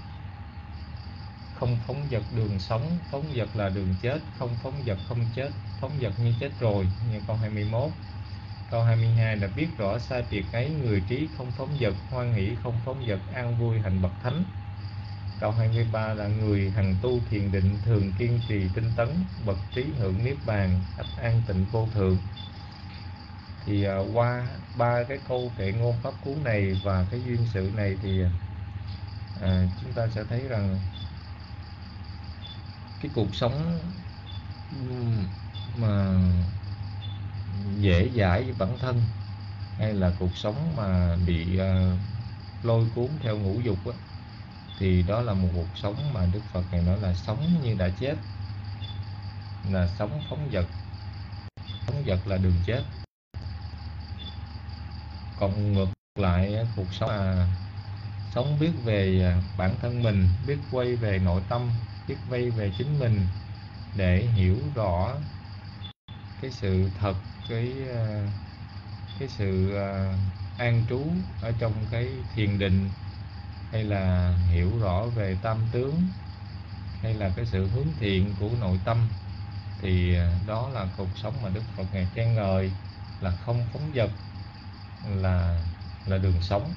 Không phóng dật đường sống, phóng dật là đường chết. Không phóng dật không chết, phóng dật như chết rồi, như câu 21. Câu 22 là biết rõ sai biệt ấy, người trí không phóng dật, hoan hỷ không phóng dật, an vui hành bậc thánh. Câu 23 là người hằng tu thiền định, thường kiên trì tinh tấn, bậc trí hưởng niết bàn, ách an tịnh vô thượng. Thì qua 3 cái câu kệ ngôn pháp cú này và cái duyên sự này thì chúng ta sẽ thấy rằng cái cuộc sống mà dễ dãi với bản thân, hay là cuộc sống mà bị lôi cuốn theo ngũ dục á, thì đó là một cuộc sống mà Đức Phật Ngài nói là sống như đã chết, là sống phóng dật. Phóng dật là đường chết. Còn ngược lại, cuộc sống là sống biết về bản thân mình, biết quay về nội tâm, biết quay về chính mình để hiểu rõ cái sự thật, cái sự an trú ở trong cái thiền định, hay là hiểu rõ về tam tướng, hay là cái sự hướng thiện của nội tâm. Thì đó là cuộc sống mà Đức Phật Ngài khen ngợi là không phóng dật, là đường sống.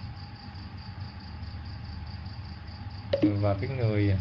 Và cái người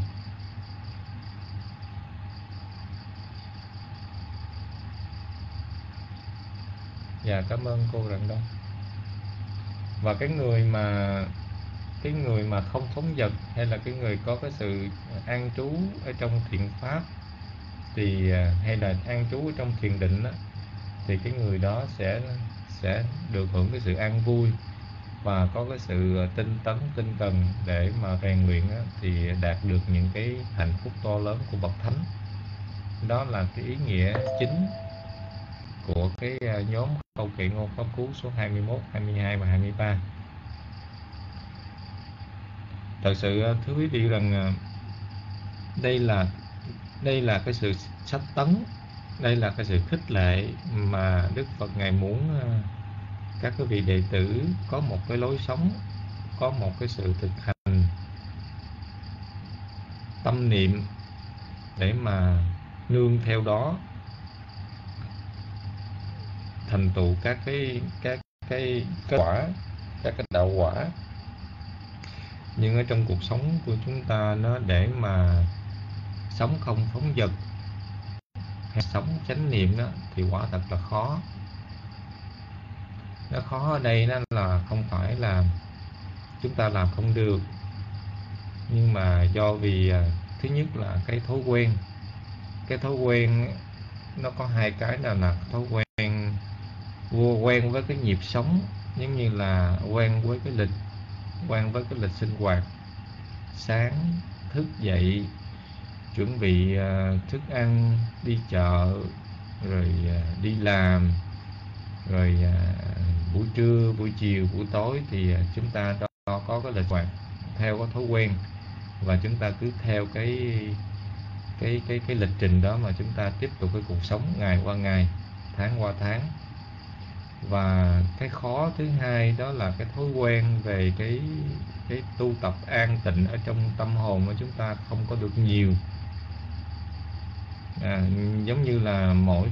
dạ cảm ơn cô Rạng Đông. Và cái người mà không phóng dật, hay là cái người có cái sự an trú ở trong thiện pháp, thì hay là an trú ở trong thiền định đó, thì cái người đó sẽ được hưởng cái sự an vui và có cái sự tinh tấn, tinh cần để mà rèn luyện á, thì đạt được những cái hạnh phúc to lớn của bậc thánh. Đó là cái ý nghĩa chính của cái nhóm câu kệ ngôn pháp cú số 21, 22 và 23. Thật sự thưa quý vị rằng đây là cái sự sách tấn, đây là cái sự khích lệ mà Đức Phật Ngài muốn các quý vị đệ tử có một cái lối sống, có một cái sự thực hành tâm niệm để mà nương theo đó thành tựu các cái quả, các cái đạo quả. Nhưng ở trong cuộc sống của chúng ta, nó để mà sống không phóng dật hay sống chánh niệm đó, thì quả thật là khó. Nó khó ở đây đó là không phải là chúng ta làm không được, nhưng mà do vì thứ nhất là cái thói quen. Cái thói quen nó có hai cái, là thói quen quen với cái nhịp sống, giống như là quen với cái lịch sinh hoạt. Sáng thức dậy, chuẩn bị thức ăn, đi chợ, rồi đi làm, rồi buổi trưa, buổi chiều, buổi tối thì chúng ta đó có cái lịch hoạt theo cái thói quen, và chúng ta cứ theo cái lịch trình đó mà chúng ta tiếp tục cái cuộc sống ngày qua ngày, tháng qua tháng. Và cái khó thứ hai đó là cái thói quen về cái tu tập an tịnh ở trong tâm hồn của chúng ta không có được nhiều. Giống như là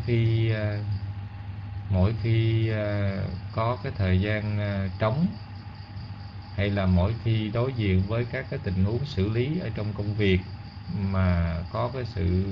mỗi khi có cái thời gian trống, hay là mỗi khi đối diện với các cái tình huống xử lý ở trong công việc mà có cái sự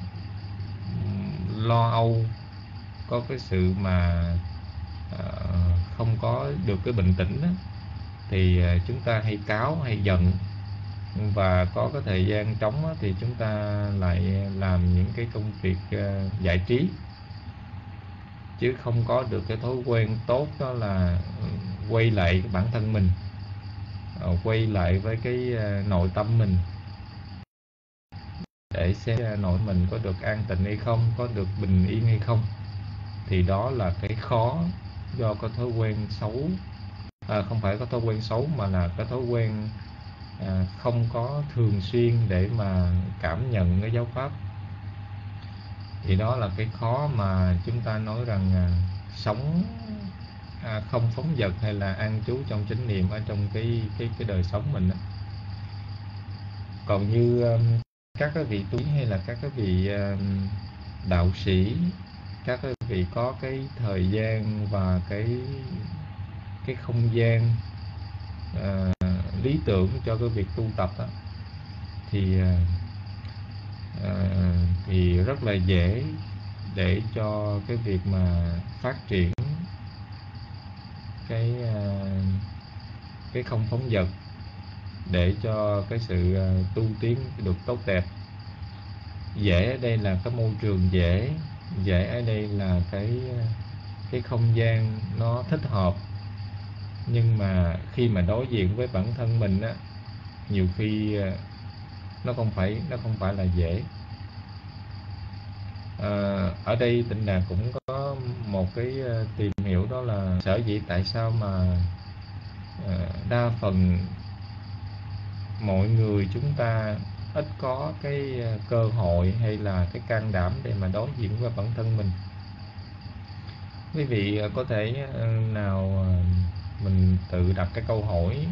lo âu, có cái sự mà không có được cái bình tĩnh đó, thì chúng ta hay cáu, hay giận. Và có cái thời gian trống đó, thì chúng ta lại làm những cái công việc giải trí. chứ không có được cái thói quen tốt, đó là quay lại bản thân mình, quay lại với cái nội tâm mình để xem nội mình có được an tịnh hay không, có được bình yên hay không. Thì đó là cái khó do có thói quen xấu, không phải có thói quen xấu mà là cái thói quen không có thường xuyên để mà cảm nhận cái giáo pháp. Thì đó là cái khó mà chúng ta nói rằng sống không phóng dật hay là an trú trong chánh niệm ở trong cái đời sống mình đó. Còn như các cái vị tu hay là các cái vị đạo sĩ, các cái vị có cái thời gian và cái không gian lý tưởng cho cái việc tu tập đó, thì rất là dễ để cho cái việc mà phát triển cái không phóng dật, để cho cái sự tu tiến được tốt đẹp. Dễ ở đây là cái môi trường dễ ở đây là cái không gian nó thích hợp. Nhưng mà khi mà đối diện với bản thân mình á, nhiều khi nó không phải là dễ. Ở đây Tịnh Đạt cũng có một cái tìm hiểu, đó là sở dĩ tại sao mà đa phần mọi người chúng ta ít có cái cơ hội hay là cái can đảm để mà đối diện với bản thân mình. Quý vị có thể nào mình tự đặt cái câu hỏi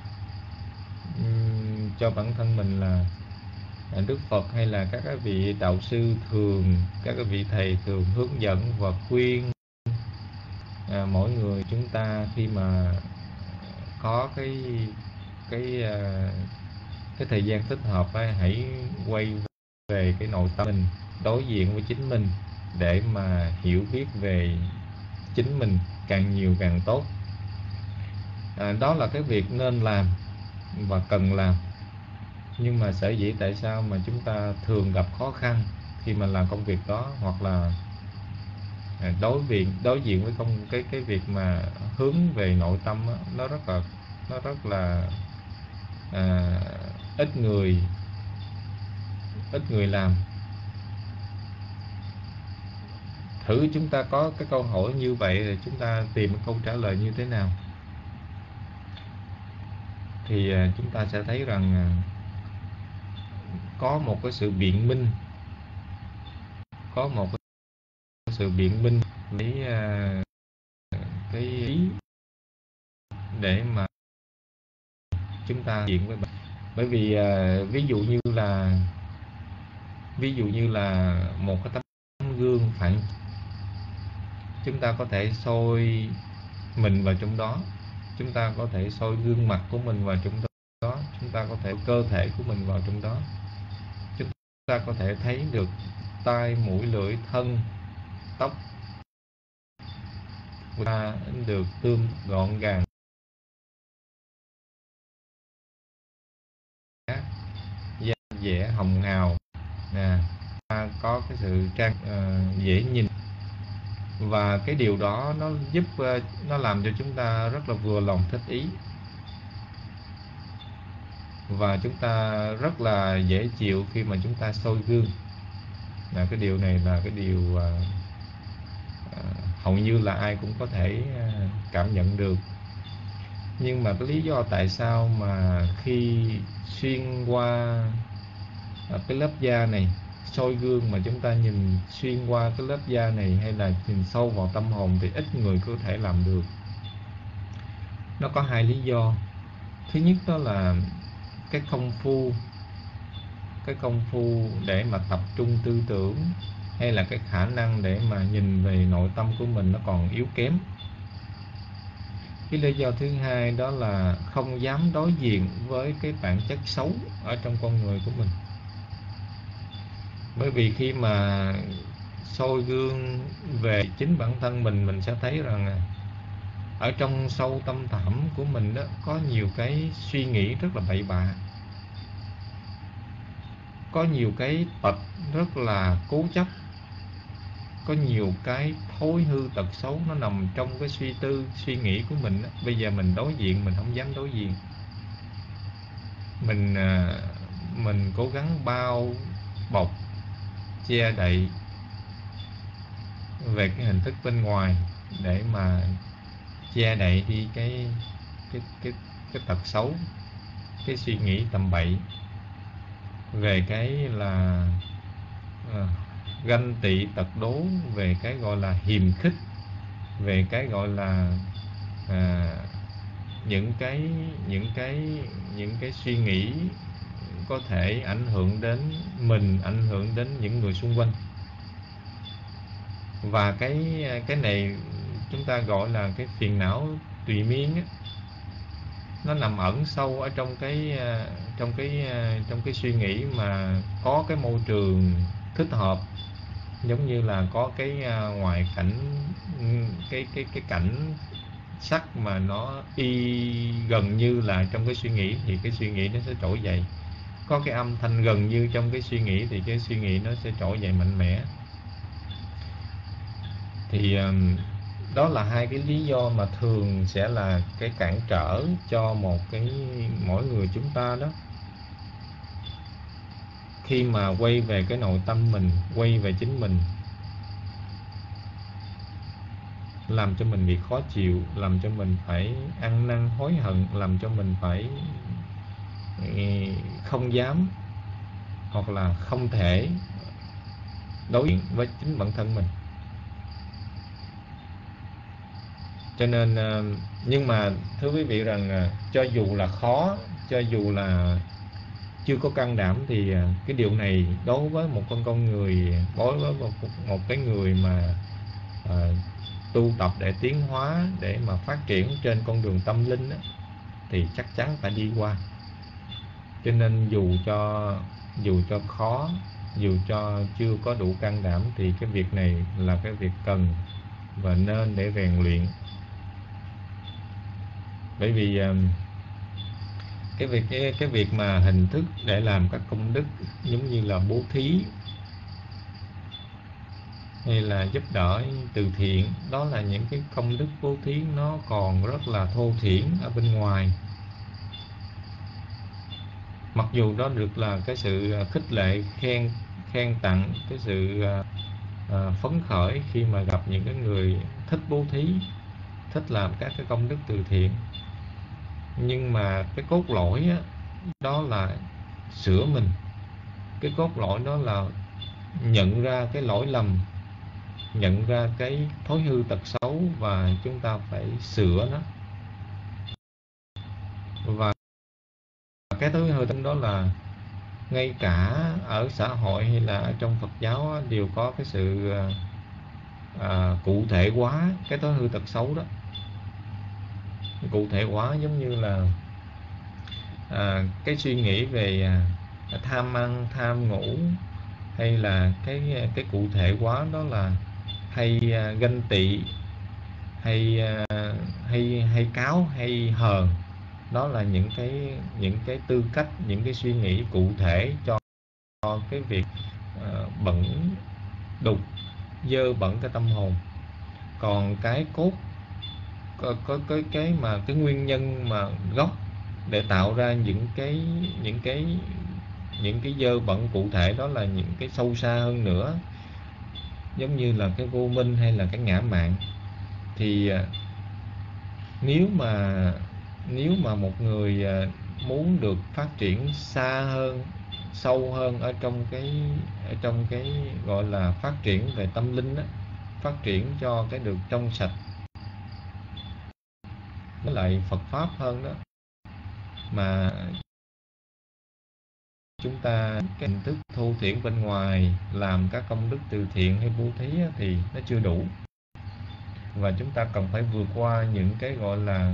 cho bản thân mình là Đức Phật hay là các vị đạo sư thường, các vị thầy thường hướng dẫn và khuyên mỗi người chúng ta khi mà có cái thời gian thích hợp, hãy quay về cái nội tâm mình, đối diện với chính mình để mà hiểu biết về chính mình càng nhiều càng tốt. Đó là cái việc nên làm và cần làm. Nhưng mà sở dĩ tại sao mà chúng ta thường gặp khó khăn khi mà làm công việc đó, hoặc là đối diện với cái việc mà hướng về nội tâm đó, nó rất là ít người làm. Thử chúng ta có cái câu hỏi như vậy thì chúng ta tìm cái câu trả lời như thế nào? Thì chúng ta sẽ thấy rằng có một cái sự biện minh, với cái ý để mà chúng ta diện với bạn. Bởi vì ví dụ như là một cái tấm gương phản, chúng ta có thể soi mình vào trong đó, chúng ta có thể soi gương mặt của mình vào trong đó, chúng ta có thể cơ thể của mình vào trong đó, chúng ta có thể thấy được tai, mũi, lưỡi, thân, tóc, ta được tươm gọn gàng, da dẻ hồng hào, ta có cái sự trang dễ nhìn. Và cái điều đó nó giúp, nó làm cho chúng ta rất là vừa lòng thích ý, và chúng ta rất là dễ chịu khi mà chúng ta soi gương. Cái điều này là cái điều hầu như là ai cũng có thể cảm nhận được. Nhưng mà cái lý do tại sao mà khi xuyên qua cái lớp da này, soi gương mà chúng ta nhìn xuyên qua cái lớp da này hay là nhìn sâu vào tâm hồn thì ít người có thể làm được. Nó có hai lý do. Thứ nhất đó là cái công phu để mà tập trung tư tưởng, hay là cái khả năng để mà nhìn về nội tâm của mình nó còn yếu kém. Cái lý do thứ hai đó là không dám đối diện với cái bản chất xấu ở trong con người của mình. Bởi vì khi mà soi gương về chính bản thân mình sẽ thấy rằng ở trong sâu tâm thẳm của mình đó có nhiều cái suy nghĩ rất là bậy bạ, có nhiều cái tật rất là cố chấp, có nhiều cái thói hư tật xấu nó nằm trong cái suy tư, suy nghĩ của mình á. Bây giờ mình đối diện, mình không dám đối diện. Mình cố gắng bao bọc, che đậy về cái hình thức bên ngoài để mà che đậy đi cái tật xấu, cái suy nghĩ tầm bậy về cái là ganh tị tật đố, về cái gọi là hiềm khích, về cái gọi là những cái suy nghĩ có thể ảnh hưởng đến mình, ảnh hưởng đến những người xung quanh. Và cái này chúng ta gọi là cái phiền não tùy miên á. Nó nằm ẩn sâu ở trong cái suy nghĩ mà có cái môi trường thích hợp, giống như là có cái ngoại cảnh, cái cảnh sắc mà nó gần như là trong cái suy nghĩ, thì cái suy nghĩ nó sẽ trỗi dậy. Có cái âm thanh gần như trong cái suy nghĩ thì cái suy nghĩ nó sẽ trỗi dậy mạnh mẽ. Thì đó là hai cái lý do mà thường sẽ là cái cản trở cho mỗi người chúng ta đó. Khi mà quay về cái nội tâm mình, quay về chính mình, làm cho mình bị khó chịu, làm cho mình phải ăn năn hối hận, làm cho mình phải không dám hoặc là không thể đối diện với chính bản thân mình. Cho nên, nhưng mà thưa quý vị rằng cho dù là khó, cho dù là chưa có can đảm, thì cái điều này đối với một con người, đối với một cái người mà tu tập để tiến hóa, để mà phát triển trên con đường tâm linh á, thì chắc chắn phải đi qua. Cho nên dù cho khó, dù cho chưa có đủ can đảm, thì cái việc này là cái việc cần và nên để rèn luyện. Bởi vì cái việc mà hình thức để làm các công đức giống như là bố thí hay là giúp đỡ từ thiện, đó là những cái công đức bố thí nó còn rất là thô thiển ở bên ngoài. Mặc dù đó được là cái sự khích lệ, khen tặng, cái sự phấn khởi khi mà gặp những cái người thích bố thí, thích làm các cái công đức từ thiện. Nhưng mà cái cốt lõi á, đó là sửa mình. Cái cốt lõi đó là nhận ra cái lỗi lầm, nhận ra cái thói hư tật xấu, và chúng ta phải sửa nó. Và cái thói hư đó là ngay cả ở xã hội hay là ở trong Phật giáo á, đều có cái sự cụ thể hóa cái thói hư tật xấu đó. Cụ thể hóa giống như là cái suy nghĩ về tham ăn, tham ngủ, hay là cái cụ thể hóa đó là hay ganh tị, hay cáu, hay hờn. Đó là những cái tư cách, những cái suy nghĩ cụ thể cho cái việc bẩn đục, dơ bẩn cái tâm hồn. Còn cái cốt, cái nguyên nhân mà gốc để tạo ra những cái dơ bẩn cụ thể, đó là những cái sâu xa hơn nữa, giống như là cái vô minh hay là cái ngã mạn. Thì nếu mà một người muốn được phát triển xa hơn, sâu hơn ở trong cái gọi là phát triển về tâm linh đó, phát triển cho cái được trong sạch với lại Phật pháp hơn đó, mà chúng ta cái hình thức thô thiển bên ngoài làm các công đức từ thiện hay bố thí thì nó chưa đủ. Và chúng ta cần phải vượt qua những cái gọi là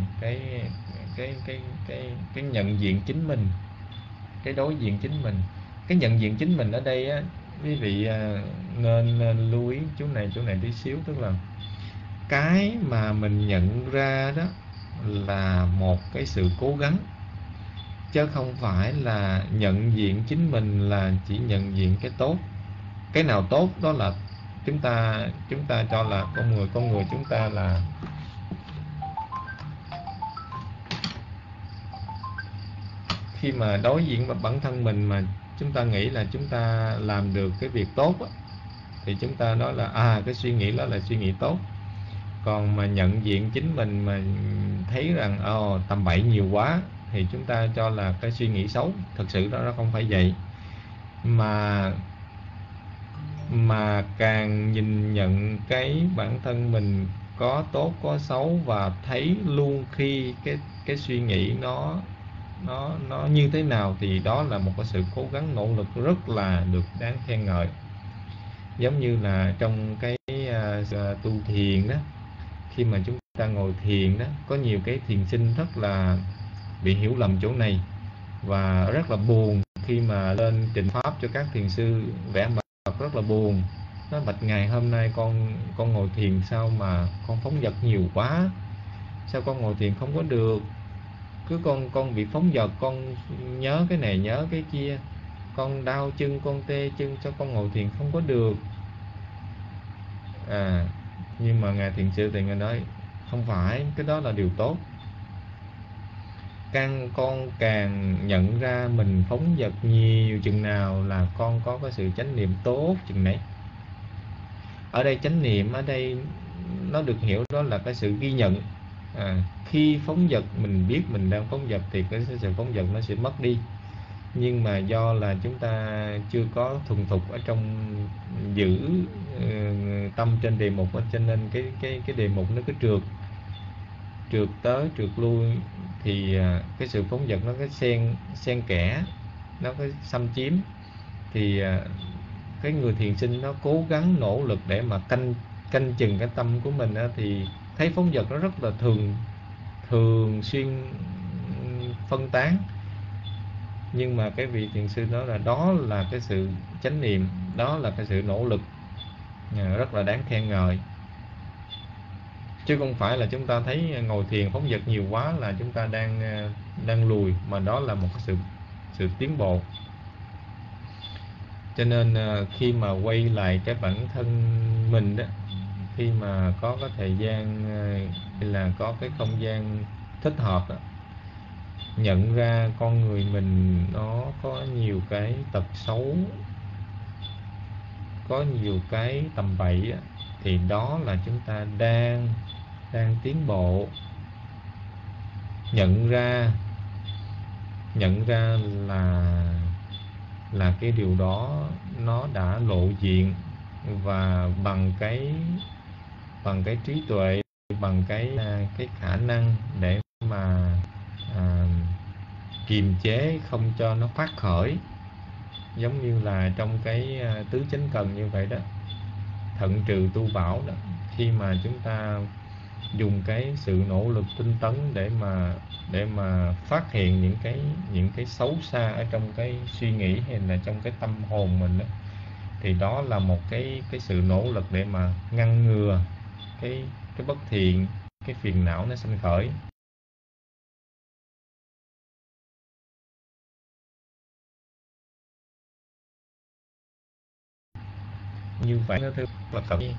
cái nhận diện chính mình, cái đối diện chính mình. Cái nhận diện chính mình ở đây á, quý vị nên lưu ý chỗ này tí xíu. Tức là cái mà mình nhận ra đó là một cái sự cố gắng, chứ không phải là nhận diện chính mình là chỉ nhận diện cái tốt. Cái nào tốt đó là chúng ta cho là con người chúng ta là khi mà đối diện với bản thân mình mà chúng ta nghĩ là chúng ta làm được cái việc tốt á, thì chúng ta nói là cái suy nghĩ đó là suy nghĩ tốt. Còn mà nhận diện chính mình mà thấy rằng tầm bậy nhiều quá thì chúng ta cho là cái suy nghĩ xấu. Thực sự đó nó không phải vậy, mà càng nhìn nhận cái bản thân mình có tốt có xấu, và thấy luôn khi cái suy nghĩ nó như thế nào, thì đó là một cái sự cố gắng nỗ lực rất là được đáng khen ngợi. Giống như là trong cái tu thiền đó, khi mà chúng ta ngồi thiền đó, có nhiều cái thiền sinh rất là bị hiểu lầm chỗ này, và rất là buồn khi mà lên trình pháp cho các thiền sư, vẽ mặt rất là buồn. Nói: bạch ngài, hôm nay con ngồi thiền sao mà con phóng dật nhiều quá, sao con ngồi thiền không có được, cứ con bị phóng dật, con nhớ cái này nhớ cái kia, con đau chân, con tê chân, sao con ngồi thiền không có được. Nhưng mà ngài thiền sư thì ngài nói không phải, cái đó là điều tốt. Con càng nhận ra mình phóng dật nhiều chừng nào là con có cái sự chánh niệm tốt chừng nấy. Ở đây chánh niệm ở đây nó được hiểu đó là cái sự ghi nhận. Khi phóng dật mình biết mình đang phóng dật thì cái sự phóng dật nó sẽ mất đi. Nhưng mà do là chúng ta chưa có thuần thục ở trong giữ tâm trên đề mục, cho nên cái đề mục nó cứ trượt tới trượt lui, thì cái sự phóng dật nó cái xen kẽ, nó cái xâm chiếm. Thì cái người thiền sinh nó cố gắng nỗ lực để mà canh chừng cái tâm của mình á, thì thấy phóng dật nó rất là thường xuyên phân tán. Nhưng mà cái vị thiền sư nói là đó là cái sự chánh niệm, đó là cái sự nỗ lực rất là đáng khen ngợi. Chứ không phải là chúng ta thấy ngồi thiền phóng dật nhiều quá là chúng ta đang lùi, mà đó là một cái sự tiến bộ. Cho nên khi mà quay lại cái bản thân mình đó, khi mà có cái thời gian hay là có cái không gian thích hợp đó, nhận ra con người mình nó có nhiều cái tật xấu, có nhiều cái tầm bậy đó, thì đó là chúng ta đang tiến bộ. Nhận ra là cái điều đó nó đã lộ diện, và bằng cái trí tuệ, bằng cái khả năng để mà kiềm chế không cho nó phát khởi. Giống như là trong cái tứ chánh cần như vậy đó, thận trừ tu bảo đó, khi mà chúng ta dùng cái sự nỗ lực tinh tấn để mà phát hiện những cái xấu xa ở trong cái suy nghĩ hay là trong cái tâm hồn mình đó, thì đó là một cái sự nỗ lực để mà ngăn ngừa cái bất thiện, cái phiền não nó sanh khởi. Như vậy nó thứ là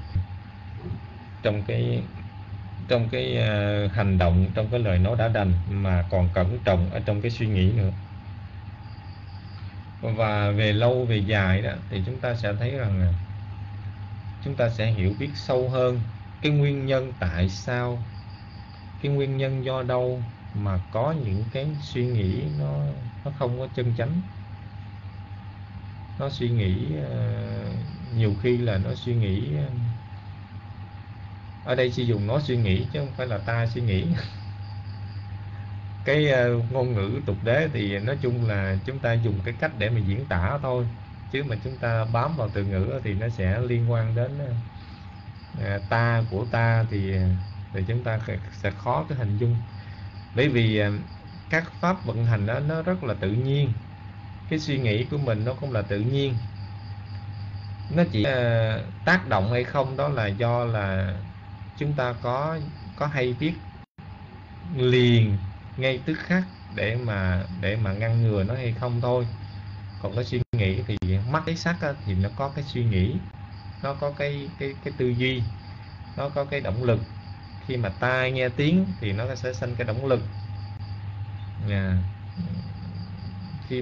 trong cái hành động, trong cái lời nói đã đành, mà còn cẩn trọng ở trong cái suy nghĩ nữa. Và về lâu về dài đó thì chúng ta sẽ thấy rằng chúng ta sẽ hiểu biết sâu hơn cái nguyên nhân tại sao, cái nguyên nhân do đâu mà có những cái suy nghĩ nó không có chân chánh. Nó suy nghĩ nhiều khi là nó suy nghĩ, ở đây sử dụng nó suy nghĩ chứ không phải là ta suy nghĩ. Cái ngôn ngữ tục đế thì nói chung là chúng ta dùng cái cách để mà diễn tả thôi, chứ mà chúng ta bám vào từ ngữ thì nó sẽ liên quan đến ta của ta, thì chúng ta sẽ khó cái hình dung. Bởi vì các pháp vận hành đó nó rất là tự nhiên. Cái suy nghĩ của mình nó cũng là tự nhiên. Nó chỉ tác động hay không đó là do là chúng ta có hay biết liền ngay tức khắc để mà ngăn ngừa nó hay không thôi. Còn cái suy nghĩ thì mắt thấy sắc thì nó có cái suy nghĩ, nó có cái tư duy, nó có cái động lực. Khi mà tai nghe tiếng thì nó sẽ sanh cái động lực. Khi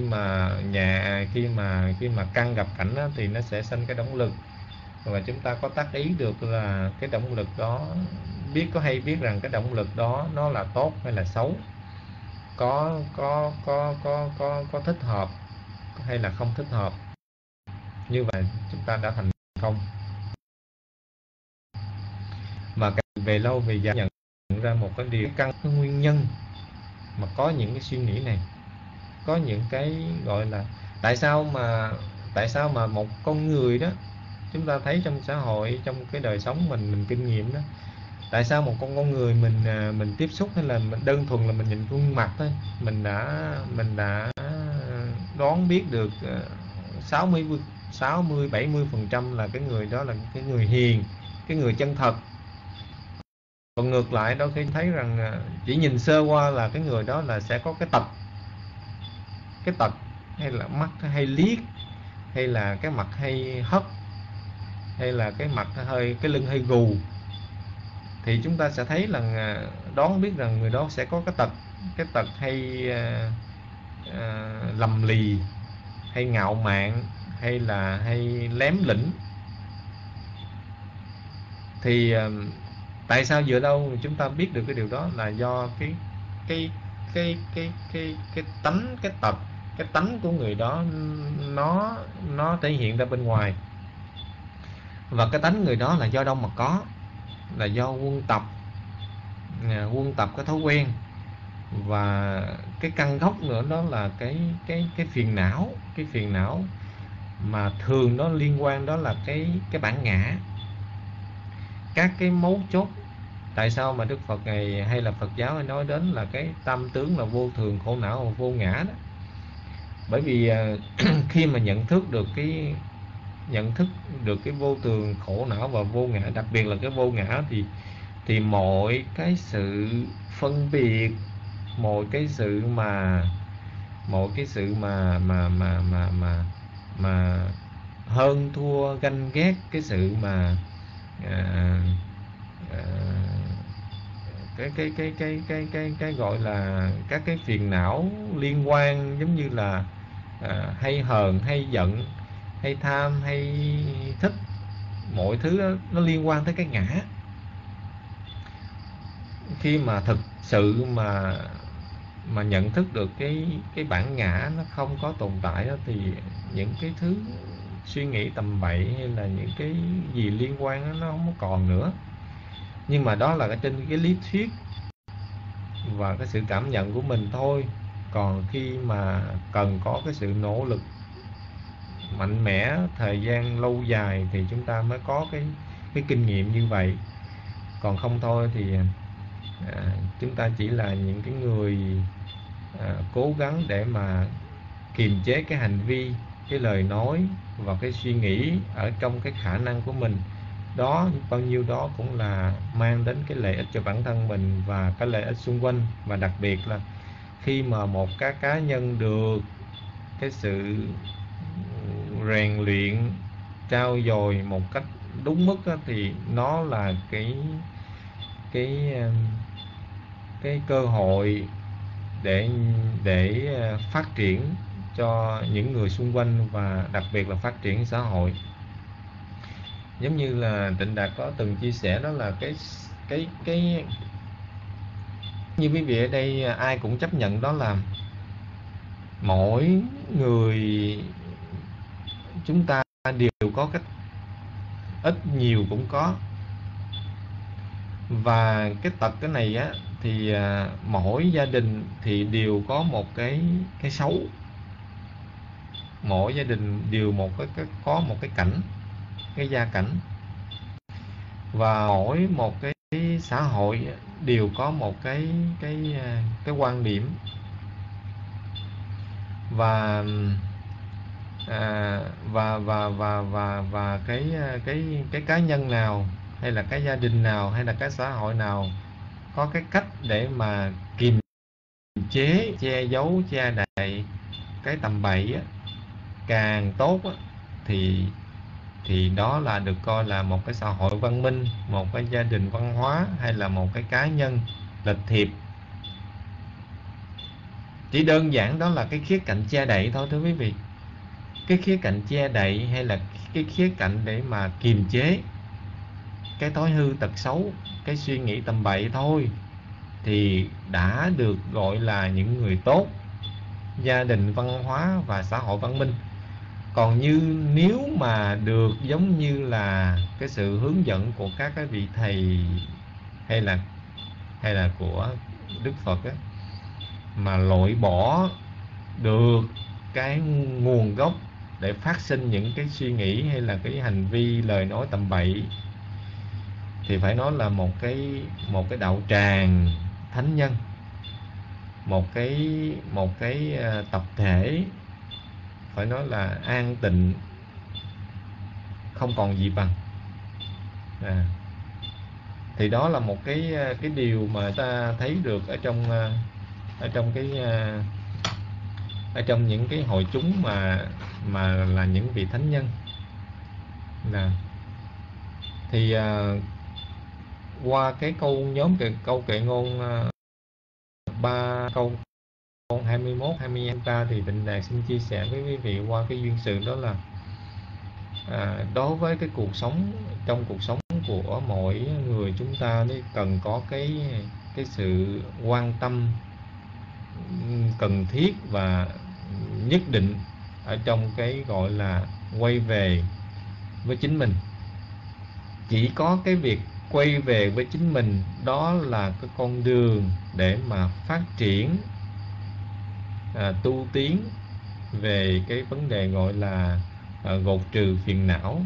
mà căn gặp cảnh đó, thì nó sẽ sanh cái động lực. Và chúng ta có tác ý được là cái động lực đó, có hay biết rằng cái động lực đó nó là tốt hay là xấu, có thích hợp hay là không thích hợp. Như vậy chúng ta đã thành công. Và về lâu về dài nhận ra một cái điều căn, cái nguyên nhân mà có những cái suy nghĩ này, có những cái gọi là tại sao mà một con người đó, chúng ta thấy trong xã hội, trong cái đời sống mình kinh nghiệm đó, tại sao một con người mình tiếp xúc, hay là đơn thuần là mình nhìn khuôn mặt thôi, mình đã đoán biết được 60-70% là cái người đó là cái người hiền, cái người chân thật. Còn ngược lại, đôi khi thấy rằng chỉ nhìn sơ qua là cái người đó là sẽ có cái tật, hay là mắt hay liếc, hay là cái mặt hay hất, hay là cái mặt cái lưng hơi gù, thì chúng ta sẽ thấy là đoán biết rằng người đó sẽ có cái tật hay lầm lì, hay ngạo mạn, hay lém lĩnh. Thì tại sao dựa đâu chúng ta biết được cái điều đó? Là do cái tánh của người đó nó thể hiện ra bên ngoài. Và cái tánh người đó là do đâu mà có? Là do quân tập cái thói quen. Và cái căn gốc nữa đó là cái phiền não mà thường nó liên quan, đó là cái bản ngã. Các cái mấu chốt tại sao mà Đức Phật ngày hay là Phật giáo nói đến là cái tam tướng là vô thường, khổ não và vô ngã đó. Bởi vì khi mà nhận thức được cái vô thường, khổ não và vô ngã, đặc biệt là cái vô ngã, thì mọi cái sự phân biệt, mọi cái sự mà hơn thua, ganh ghét, cái sự mà cái gọi là các cái phiền não liên quan, giống như là hay hờn, hay giận, hay tham, hay thích, mọi thứ đó nó liên quan tới cái ngã. Khi mà thực sự mà nhận thức được cái bản ngã nó không có tồn tại đó, thì những cái thứ suy nghĩ tầm bậy hay là những cái gì liên quan đó, nó không còn nữa. Nhưng mà đó là trên cái lý thuyết và cái sự cảm nhận của mình thôi. Còn khi mà cần có cái sự nỗ lực mạnh mẽ, thời gian lâu dài, thì chúng ta mới có cái kinh nghiệm như vậy. Còn không thôi thì chúng ta chỉ là những cái người cố gắng để mà kiềm chế cái hành vi, cái lời nói và cái suy nghĩ ở trong cái khả năng của mình. Đó, bao nhiêu đó cũng là mang đến cái lợi ích cho bản thân mình và cái lợi ích xung quanh. Và đặc biệt là khi mà một cái cá nhân được cái sự rèn luyện, trau dồi một cách đúng mức đó, thì nó là cái cơ hội để phát triển cho những người xung quanh, và đặc biệt là phát triển xã hội. Giống như là Tịnh Đạt có từng chia sẻ, đó là cái như quý vị ở đây ai cũng chấp nhận, đó là mỗi người chúng ta đều có cái ít nhiều cũng có. Và cái tật cái này á, thì mỗi gia đình thì đều có một cái xấu. Mỗi gia đình đều có một cái cảnh, cái gia cảnh. Và mỗi một cái xã hội đều có một cái quan điểm. Và cái cá nhân nào, hay là cái gia đình nào, hay là cái xã hội nào có cái cách để mà kiềm chế, che giấu, che đậy cái tầm bậy á, càng tốt á, thì thì đó là được coi là một cái xã hội văn minh, một cái gia đình văn hóa, hay là một cái cá nhân lịch thiệp. Chỉ đơn giản đó là cái khía cạnh che đậy thôi thưa quý vị. Cái khía cạnh che đậy hay là cái khía cạnh để mà kiềm chế cái thói hư tật xấu, cái suy nghĩ tầm bậy thôi, thì đã được gọi là những người tốt, gia đình văn hóa và xã hội văn minh. Còn nếu mà được giống như là cái sự hướng dẫn của các cái vị thầy hay là của Đức Phật á, mà loại bỏ được cái nguồn gốc để phát sinh những cái suy nghĩ hay là cái hành vi lời nói tầm bậy, thì phải nói là một cái đạo tràng thánh nhân, một cái tập thể phải nói là an tịnh không còn gì bằng. Thì đó là một cái điều mà ta thấy được ở trong những cái hội chúng mà là những vị thánh nhân. Thì qua cái câu kệ ngôn 21, 23 thì Tịnh Đạt xin chia sẻ với quý vị qua cái duyên sự đó là đối với cái trong cuộc sống của mỗi người chúng ta thì cần có cái sự quan tâm cần thiết và nhất định ở trong cái gọi là quay về với chính mình. Chỉ có cái việc quay về với chính mình, đó là cái con đường để mà phát triển, tu tiến về cái vấn đề gọi là gột trừ phiền não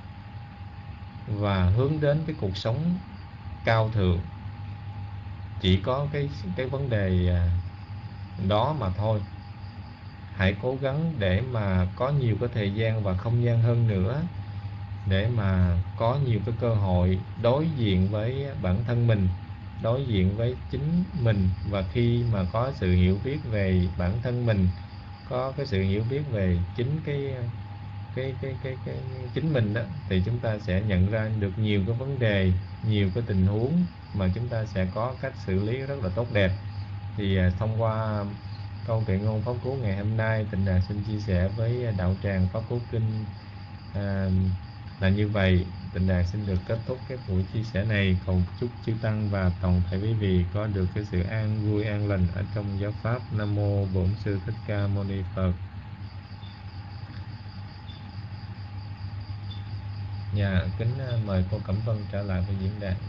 và hướng đến cái cuộc sống cao thượng. Chỉ có cái vấn đề đó mà thôi. Hãy cố gắng để mà có nhiều cái thời gian và không gian hơn nữa, để mà có nhiều cái cơ hội đối diện với bản thân mình, đối diện với chính mình. Và khi mà có sự hiểu biết về bản thân mình, có cái sự hiểu biết về chính cái chính mình đó, thì chúng ta sẽ nhận ra được nhiều cái vấn đề, nhiều cái tình huống mà chúng ta sẽ có cách xử lý rất là tốt đẹp. Thì thông qua câu kệ ngôn Pháp Cú ngày hôm nay, Tịnh Đạt xin chia sẻ với đạo tràng Pháp Cú Kinh là như vậy. Tịnh Đạt xin được kết thúc cái buổi chia sẻ này, cầu chúc chư tăng và toàn thể quý vị có được cái sự an vui an lành ở trong giáo pháp. Nam mô Bổn Sư Thích Ca Mâu Ni Phật. Kính mời cô Cẩm Vân trở lại với diễn đàn.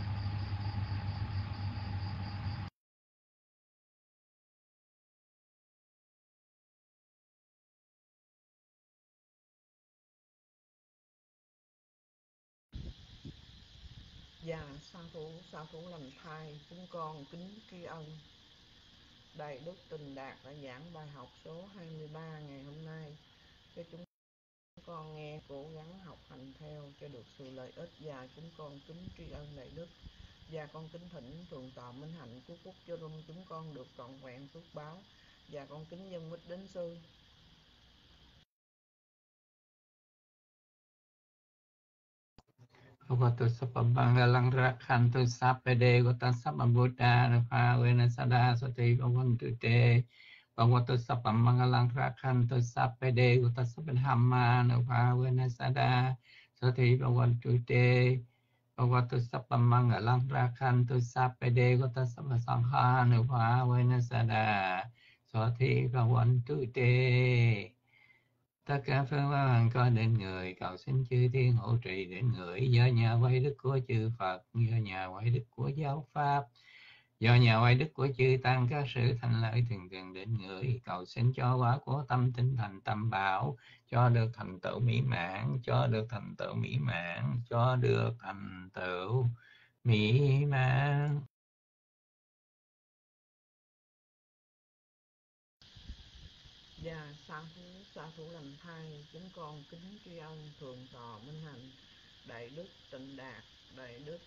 Sa thủ lành thai, chúng con kính tri ân Đại Đức Tịnh Đạt đã giảng bài học số 23 ngày hôm nay cho chúng con nghe, cố gắng học hành theo cho được sự lợi ích. Và chúng con kính tri ân Đại Đức, và con kính thỉnh Thượng Tọa Minh Hạnh cứu phúc cho chúng con được trọn vẹn phước báo. Và con kính dân mít đến sư. Bhagavato Sappabhangalang Rakhantu Sappade Gota Sabbabuddha Napa Venasada Sati Bhavantu Te Bhagavato Sappabhangalang Rakhantu Sappade Gota Sabbadhamma Napa Venasada Sati Bhavantu Te Bhagavato Sappabhangalang Rakhantu Sappade Gota Sabbasangha Napa Venasada Sati Bhavantu Te. Tất cả phương pháp có đến người, cầu xin chư thiên hộ trì đến người. Do nhờ quay đức của chư Phật, do nhờ quay đức của giáo pháp, do nhờ quay đức của chư tăng, các sự thành lợi thường thường đến người. Cầu xin cho quả của tâm tinh thành tâm bảo, cho được thành tựu mỹ mãn, cho được thành tựu mỹ mãn, cho được thành tựu mỹ mãn. Và sa thủ lành thai, chúng con kính tri ân Thượng Tọa Minh Hạnh, Đại Đức Tịnh Đạt, Đại Đức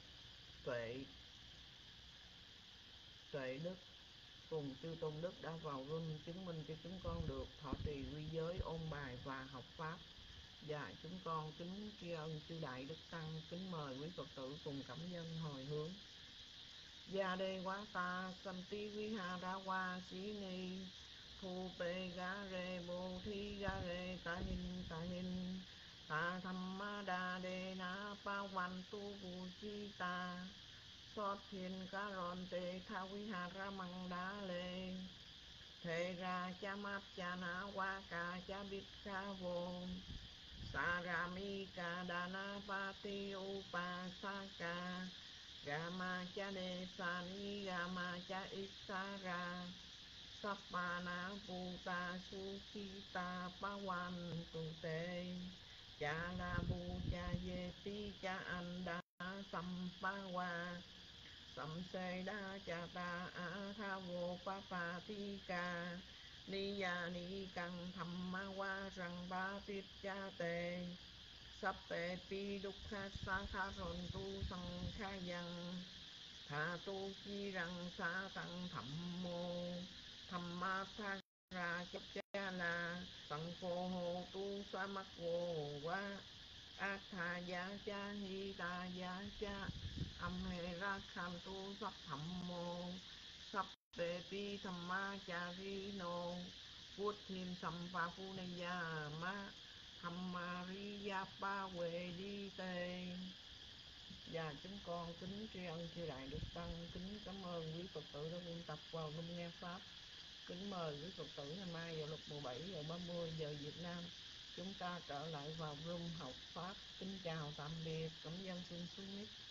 Tuệ Đức cùng chư tôn đức đã vào room chứng minh cho chúng con được thọ trì quy giới, ôn bài và học pháp. Dạ chúng con kính tri ân chư Đại Đức Tăng, kính mời quý Phật tử cùng cảm nhân hồi hướng. Gia đề quá ta santi viharawa sini thu pe ga re bồ thi ga re ta hin ta thamma đa đề na pa văn tu vu chi ta sót thiên ca ron tê tha vihara măng đá lê thế ra cha mát cha na wa ca cha bít ca vô sarami ca đà na pa ti upa sa ca Gama cha đề sa ni gama cha isara Sapana Buta Sukita Pawan Tute Cha La Bu Cha Yeti Cha Anda Sampawa Samse Da Cha Ta A Tha Vô Pa Pa Ti Ca Ni Ya Ni Căng Thamma Wa Răng Ba Tít Cha Tề Sắp Tề Pi Đúc Kha Sa Kha Rôn Tu Sang Kha Yang Tha Tu Chi Răng Sa Tăng Thẩm Mô Thầm ma tha ra chấp cha la tận phô hồ tu sa mắc vô quá ác tha giá cha hi ta giá cha âm hệ ra khan tu sắp thẩm mô sắp bề pi thầm ma cha ri nô vuốt thêm sầm pha phu ne ya ma thầm ma ri ya pa huệ đi tê. Và chúng con kính tri ân chư Đại Đức Tăng, kính cảm ơn quý Phật tử đã quân tập vào bên nghe pháp. Kính mời quý Phật tử ngày mai vào lúc 17 giờ 30 giờ Việt Nam chúng ta trở lại vào room học pháp. Kính chào tạm biệt, cảm ơn xuân xuân nhất.